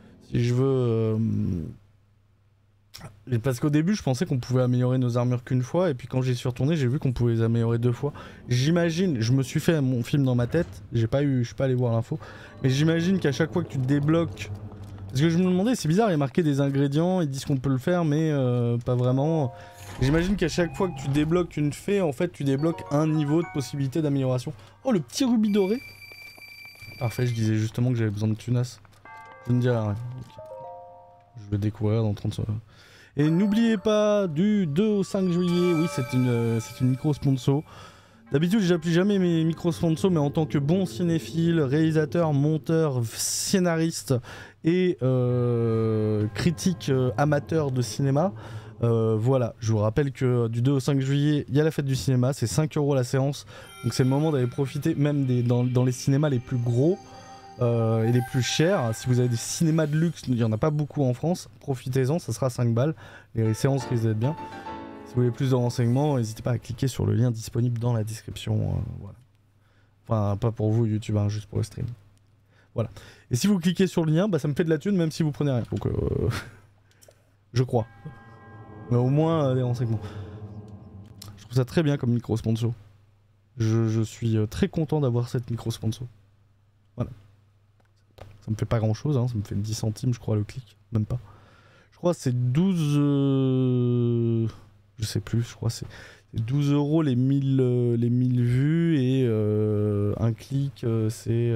parce qu'au début je pensais qu'on pouvait améliorer nos armures qu'une fois et puis quand j'y suis retourné j'ai vu qu'on pouvait les améliorer 2 fois. J'imagine, je me suis fait mon film dans ma tête, je suis pas allé voir l'info, mais j'imagine qu'à chaque fois que tu te débloques, parce que je me demandais, c'est bizarre, il y a marqué des ingrédients, ils disent qu'on peut le faire mais pas vraiment. J'imagine qu'à chaque fois que tu débloques une fée, en fait tu débloques un niveau de possibilité d'amélioration. Oh, le petit rubis doré. Parfait, je disais justement que j'avais besoin de tunas. Je ne dirai rien. Je vais le découvrir dans 30 secondes. Et n'oubliez pas, du 2 au 5 juillet, oui c'est une micro-sponsor. D'habitude j'appuie jamais mes micro-sponsors, mais en tant que bon cinéphile, réalisateur, monteur, scénariste et critique amateur de cinéma, voilà, je vous rappelle que du 2 au 5 juillet, il y a la fête du cinéma, c'est 5 € la séance, donc c'est le moment d'aller profiter, même dans les cinémas les plus gros et les plus chers. Si vous avez des cinémas de luxe, il n'y en a pas beaucoup en France, profitez-en, ça sera 5 balles, les séances risquent d'être bien. Si vous voulez plus de renseignements, n'hésitez pas à cliquer sur le lien disponible dans la description, voilà. Enfin, pas pour vous YouTube, hein, juste pour le stream. Voilà. Et si vous cliquez sur le lien, bah, ça me fait de la thune même si vous prenez rien, donc je crois. Mais au moins des renseignements. Je trouve ça très bien comme micro-sponsor. Je suis très content d'avoir cette micro-sponsor. Voilà. Ça me fait pas grand chose, hein, ça me fait 10 centimes je crois le clic, même pas. Je crois que c'est 12... Je sais plus, je crois que c'est 12 € les 1000 vues et un clic c'est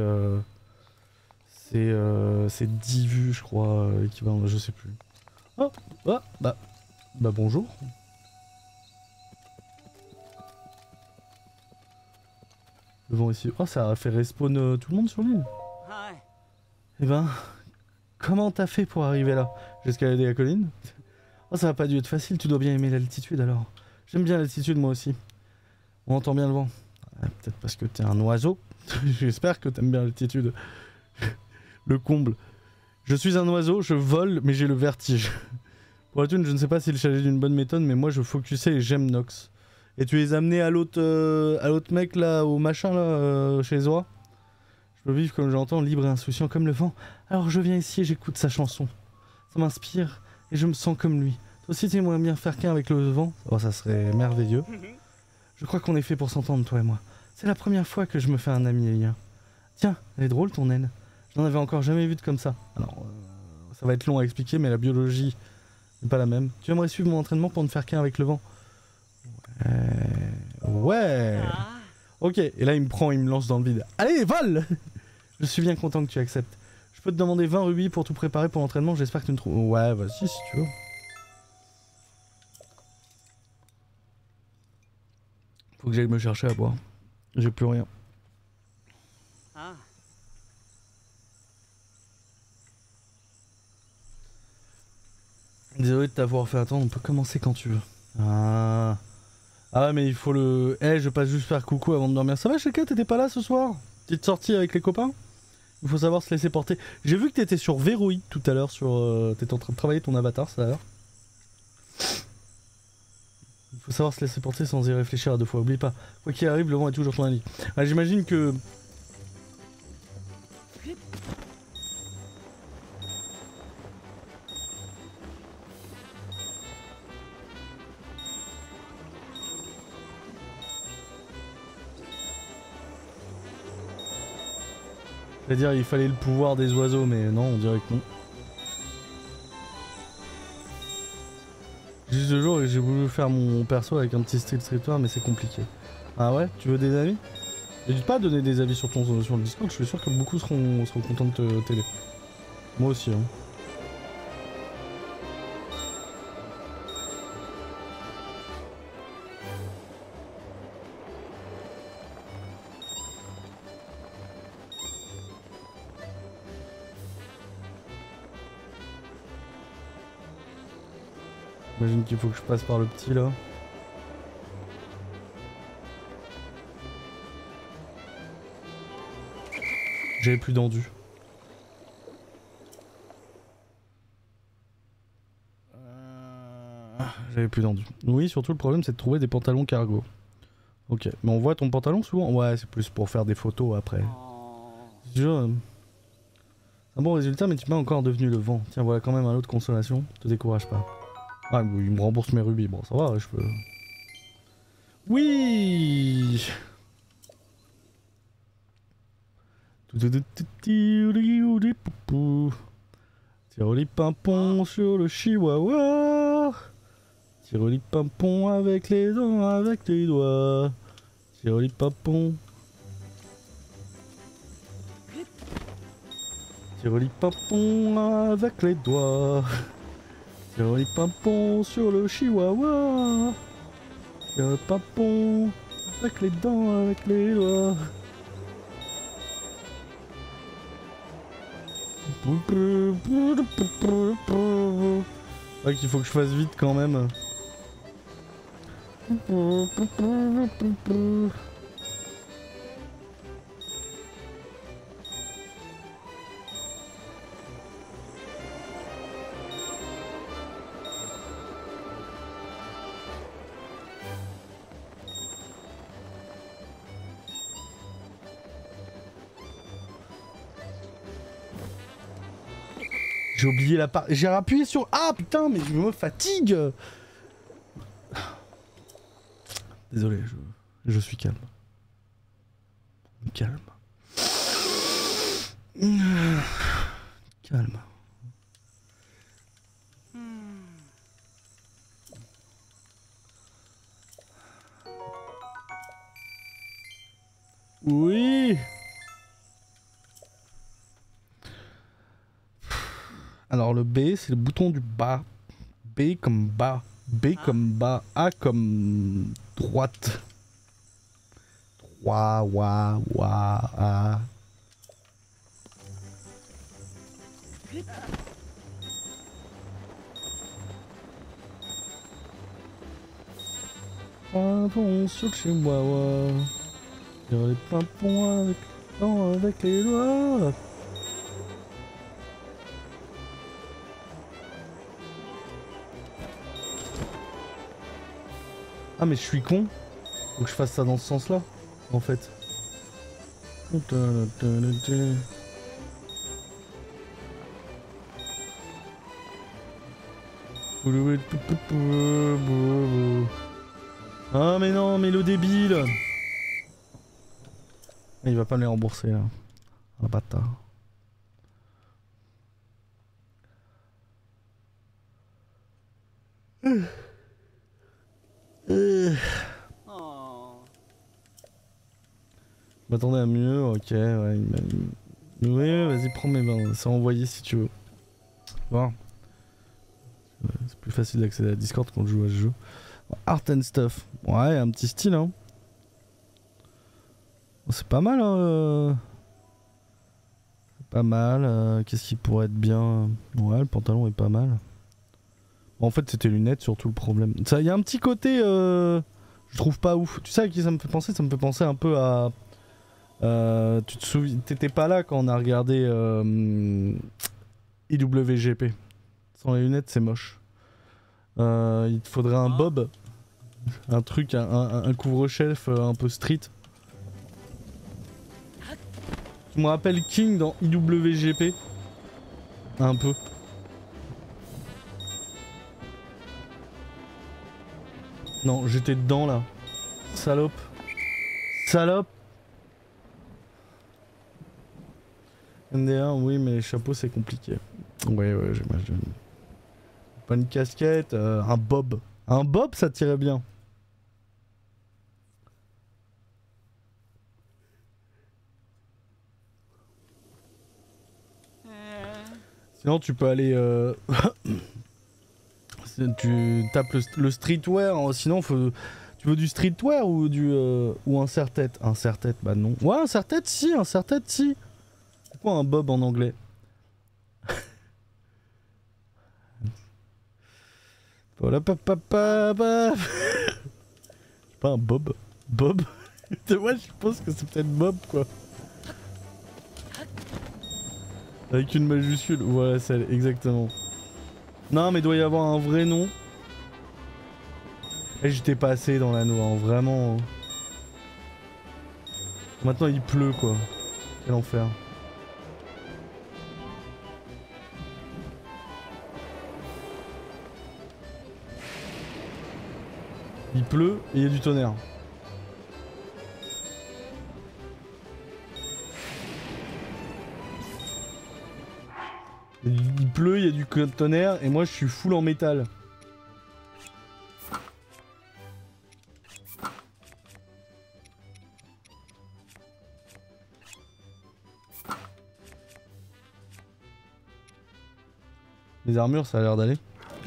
10 vues je crois, équivalent, je sais plus. Oh, oh bah bonjour. Le vent ici. Oh, ça a fait respawn tout le monde sur l'île. Eh ben, comment t'as fait pour arriver là? J'ai escaladé la colline. Oh, ça va pas dû être facile, tu dois bien aimer l'altitude alors. J'aime bien l'altitude moi aussi. On entend bien le vent. Peut-être parce que t'es un oiseau. J'espère que t'aimes bien l'altitude. Le comble. Je suis un oiseau, je vole, mais j'ai le vertige. Pour la thune, je ne sais pas s'il s'agit d'une bonne méthode, mais moi je focusais et j'aime Nox. Et tu les as amenés à l'autre mec là, au machin là, chez Zoa. Je peux vivre comme j'entends, libre et insouciant comme le vent. Alors je viens ici et j'écoute sa chanson. Ça m'inspire et je me sens comme lui. Toi aussi tu aimerais bien faire qu'un avec le vent? Oh, ça serait merveilleux. Je crois qu'on est fait pour s'entendre, toi et moi. C'est la première fois que je me fais un ami alien. Tiens, elle est drôle ton aile. Je n'en avais encore jamais vu de comme ça. Alors, ça va être long à expliquer, mais la biologie n'est pas la même. Tu aimerais suivre mon entraînement pour ne faire qu'un avec le vent? Ouais. Ok, et là il me lance dans le vide. Allez, vole. Je suis bien content que tu acceptes. Je peux te demander 20 rubis pour tout préparer pour l'entraînement, j'espère que tu me trouves... Ouais, vas-y si tu veux. Faut que j'aille me chercher à boire. J'ai plus rien. Désolé de t'avoir fait attendre, on peut commencer quand tu veux. Ah mais il faut le... je passe juste faire coucou avant de dormir. Ça va Sheka, t'étais pas là ce soir? Petite sortie avec les copains? Il faut savoir se laisser porter. J'ai vu que t'étais sur Verrouille tout à l'heure, t'étais en train de travailler ton avatar, ça a l'air. Il faut savoir se laisser porter sans y réfléchir à 2 fois, oublie pas. Quoi qu'il arrive, le vent est toujours ton ami. Ah, j'imagine que... C'est-à-dire il fallait le pouvoir des oiseaux, mais non, on dirait que non. Juste le jour et j'ai voulu faire mon perso avec un petit Street Streeter, mais c'est compliqué. Ah ouais? Tu veux des amis? N'hésite pas à donner des avis sur sur le Discord, je suis sûr que beaucoup seront contents de t'aider. Moi aussi, hein. J'imagine qu'il faut que je passe par le petit là. J'avais plus d'endu. J'avais plus d'endu. Oui, surtout le problème c'est de trouver des pantalons cargo. Ok, mais on voit ton pantalon souvent? Ouais, c'est plus pour faire des photos après. Un bon résultat, mais tu m'as encore devenu le vent. Tiens, voilà quand même un lot de consolation. Te décourage pas. Ah, il me rembourse mes rubis. Bon, ça va, je peux... Oui. Tiroli pimpon sur le chihuahua. Tiroli pimpon avec les dents, avec les doigts. Tiroli pimpon. Tiroli pimpon avec les doigts. Tiroli pimpon sur le chihuahua. Tiroli pimpon avec les dents, avec les doigts. Ouais, qu'il faut que je fasse vite quand même. J'ai oublié la part. J'ai appuyé sur. Ah putain, mais je me fatigue. Désolé, je suis calme. Calme. Calme. Oui. Alors le B, c'est le bouton du bas. B comme bas. B comme bas. A comme droite. 3, wa, A. Pimpon sur le chihuahua. Tire les pimpons avec les doigts. Ah mais je suis con. Faut que je fasse ça dans ce sens là en fait. Ah mais non, mais le débile. Il va pas me les rembourser là. Un bâtard. M'attendais à mieux, ok, ouais. Oui, vas-y, prends mes bains, c'est envoyé si tu veux. Bon. C'est plus facile d'accéder à Discord quand je joue à ce jeu. Art and stuff. Ouais, un petit style, hein. C'est pas mal, hein. C'est pas mal. Qu'est-ce qui pourrait être bien? Ouais, le pantalon est pas mal. En fait, c'était lunettes, surtout le problème. Il y a un petit côté, je trouve pas ouf. Tu sais à qui ça me fait penser? Ça me fait penser un peu à... tu te souviens, t'étais pas là quand on a regardé IWGP. Sans les lunettes, c'est moche. Il te faudrait un bob, un truc, un couvre-chef un peu street. Tu me rappelles King dans IWGP. Un peu. Non, j'étais dedans là. Salope. Salope. ND1, oui, mais les chapeaux c'est compliqué. Ouais, j'imagine. Pas une casquette, un bob. Un bob, ça tirait bien. Sinon tu peux aller... tu tapes le streetwear, sinon faut... Tu veux du streetwear ou du... ou un serre-tête? Un serre-tête, bah non. Ouais, un serre-tête si, un serre-tête si. C'est quoi un bob en anglais? Voilà, papa, pas un bob. Bob? Moi je pense que c'est peut-être bob quoi. Avec une majuscule, voilà celle, exactement. Non mais il doit y avoir un vrai nom. Et j'étais passé dans l'anneau, hein, vraiment. Maintenant il pleut quoi. Quel enfer. Il pleut et il y a du tonnerre. Il pleut, il y a du tonnerre et moi je suis full en métal. Les armures ça a l'air d'aller.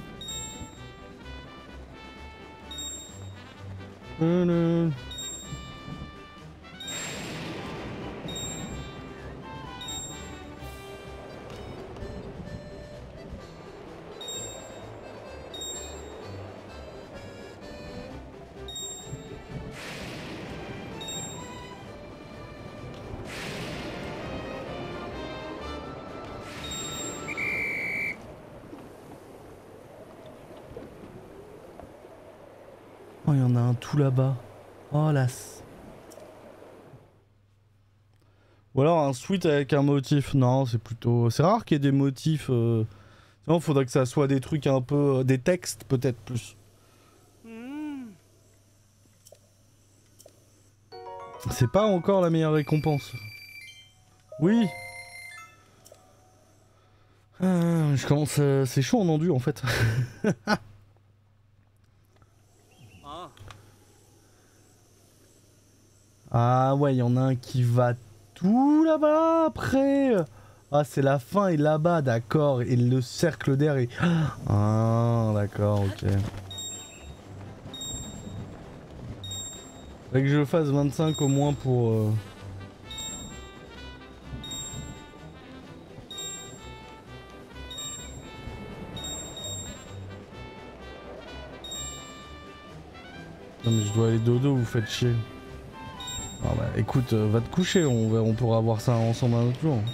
Oh, il y en a un tout là-bas. Oh las. Ou alors un sweat avec un motif. Non, c'est plutôt... C'est rare qu'il y ait des motifs... Non, faudrait que ça soit des trucs un peu... Des textes peut-être plus. C'est pas encore la meilleure récompense. Oui. Je commence... C'est chaud en endu en fait. Ah ouais, il y en a un qui va tout là-bas après. Ah, c'est la fin et là-bas, d'accord. Et le cercle d'air est... Ah, d'accord, ok. Faudrait que je fasse 25 au moins pour... Non mais je dois aller dodo, vous faites chier. Ah bah écoute, va te coucher, on pourra voir ça ensemble un autre jour.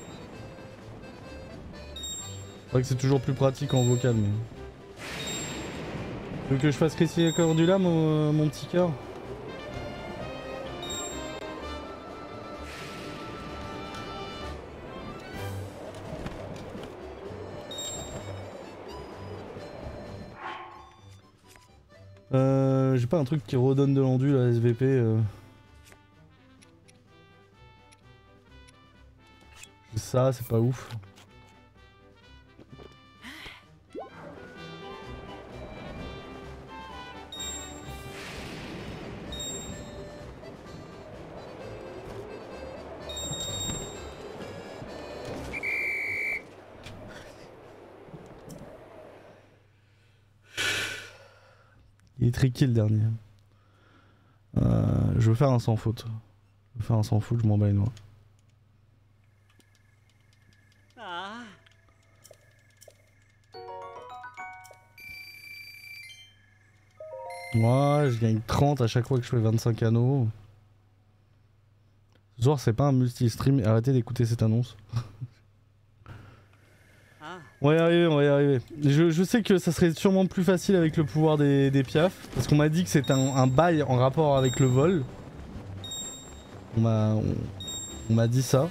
C'est vrai que c'est toujours plus pratique en vocal, mais... Tu veux que je fasse Chrissy Cordula, mon petit cœur? J'ai pas un truc qui redonne de l'endu, la SVP Ça, c'est pas ouf. Il est tricky le dernier. Je veux faire un sans faute. Je veux faire un sans faute, je m'en bats les noix. Moi, je gagne 30 à chaque fois que je fais 25 anneaux. Ce soir, c'est pas un multi-stream. Arrêtez d'écouter cette annonce. On va y arriver, on va y arriver. Je sais que ça serait sûrement plus facile avec le pouvoir des piafs. Parce qu'on m'a dit que c'est un bail en rapport avec le vol. On m'a dit ça.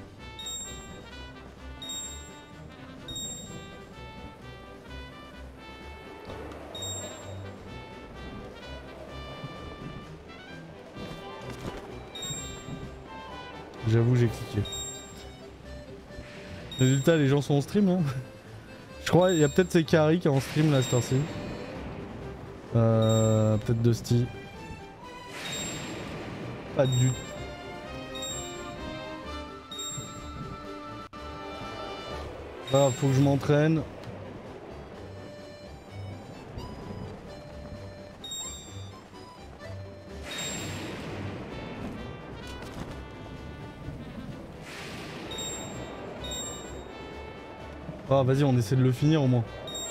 J'avoue, j'ai cliqué. Résultat, les gens sont en stream, hein. Je crois il y a peut-être c'est Kari qui est en stream là cette heure-ci. Peut-être Dusty. Pas du tout. Ah, faut que je m'entraîne. Ah, vas-y, on essaie de le finir au moins.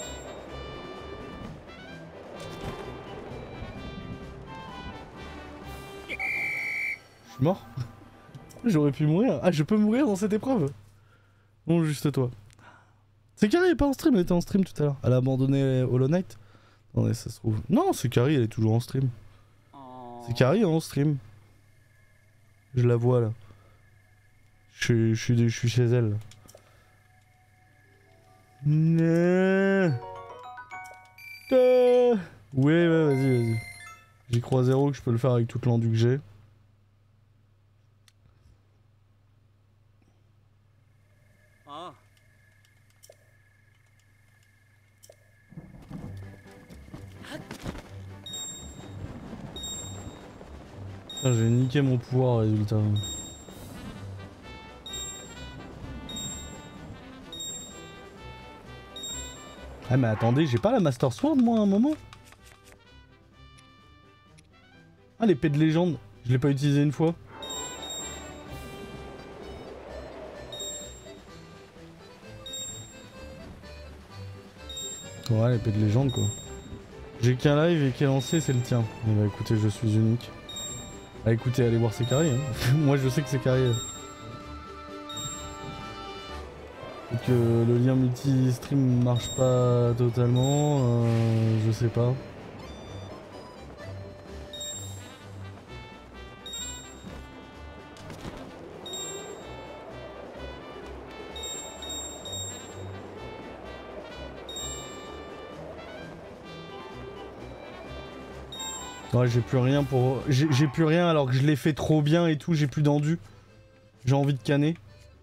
Je suis mort. J'aurais pu mourir. Ah, je peux mourir dans cette épreuve. Bon, juste toi. C'est Carrie, elle est pas en stream, elle était en stream tout à l'heure. Elle a abandonné Hollow Knight. Attendez, ça se trouve. Non, c'est Carrie, elle est toujours en stream. C'est Carrie en stream. Je la vois là. Je suis chez elle. Là. Ouais, vas-y. J'y crois zéro que je peux le faire avec toute l'endu que j'ai. J'ai niqué mon pouvoir, résultat. Ah mais attendez, j'ai pas la Master Sword moi à un moment? Ah l'épée de légende, je l'ai pas utilisée une fois. Ouais l'épée de légende quoi. J'ai qu'un live et qu'un lancé c'est le tien. Eh bah écoutez je suis unique. Ah écoutez allez voir c'est carré hein. Moi je sais que c'est carré. Et que le lien multi-stream marche pas totalement, je sais pas. Ouais j'ai plus rien pour... J'ai plus rien alors que je l'ai fait trop bien et tout, j'ai plus d'endu. J'ai envie de canner.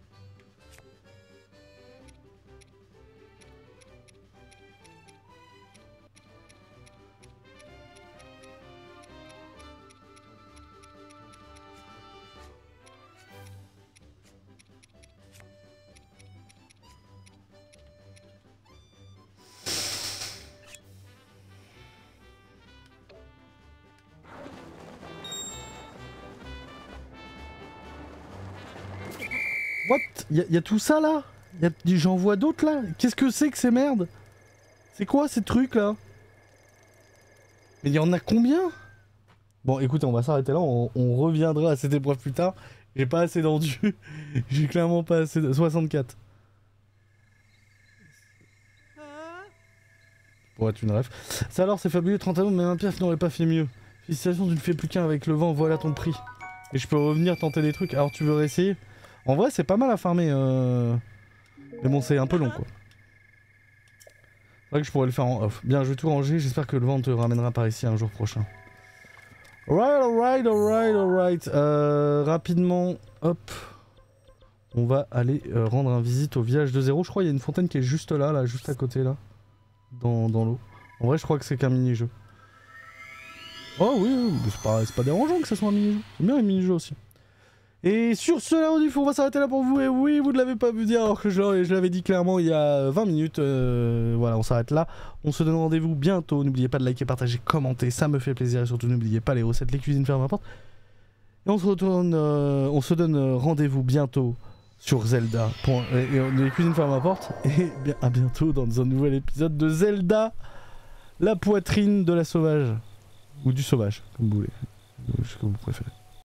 What? Y'a tout ça là? J'en vois d'autres là? Qu'est-ce que c'est que ces merdes? C'est quoi ces trucs là? Mais y'en a combien? Bon écoutez on va s'arrêter là, on reviendra à cette épreuve plus tard. J'ai pas assez d'endu. J'ai clairement pas assez de... 64. Pour être une ref. Ça alors c'est fabuleux 30 ans mais un piaf n'aurait pas fait mieux. Félicitations tu ne fais plus qu'un avec le vent, voilà ton prix. Et je peux revenir tenter des trucs. Alors tu veux réessayer? En vrai c'est pas mal à farmer mais bon c'est un peu long quoi. C'est vrai que je pourrais le faire en off. Bien je vais tout ranger, j'espère que le vent te ramènera par ici un jour prochain. Alright. Rapidement, hop. On va aller rendre un visite au village de zéro. Je crois qu'il y a une fontaine qui est juste là, juste à côté là. Dans l'eau. En vrai je crois que c'est qu'un mini-jeu. Oh oui, c'est pas dérangeant que ça soit un mini-jeu. C'est bien un mini-jeu aussi. Et sur ce là, on va s'arrêter là pour vous. Et oui, vous ne l'avez pas vu dire alors que je l'avais dit clairement il y a 20 minutes. Voilà, on s'arrête là. On se donne rendez-vous bientôt. N'oubliez pas de liker, partager, commenter. Ça me fait plaisir. Et surtout, n'oubliez pas les recettes, les cuisines ferment la porte. Et on se donne rendez-vous bientôt sur Zelda. Les cuisines ferment la porte. Et bien, à bientôt dans un nouvel épisode de Zelda. La poitrine de la sauvage. Ou du sauvage, comme vous voulez. Ce que vous préférez.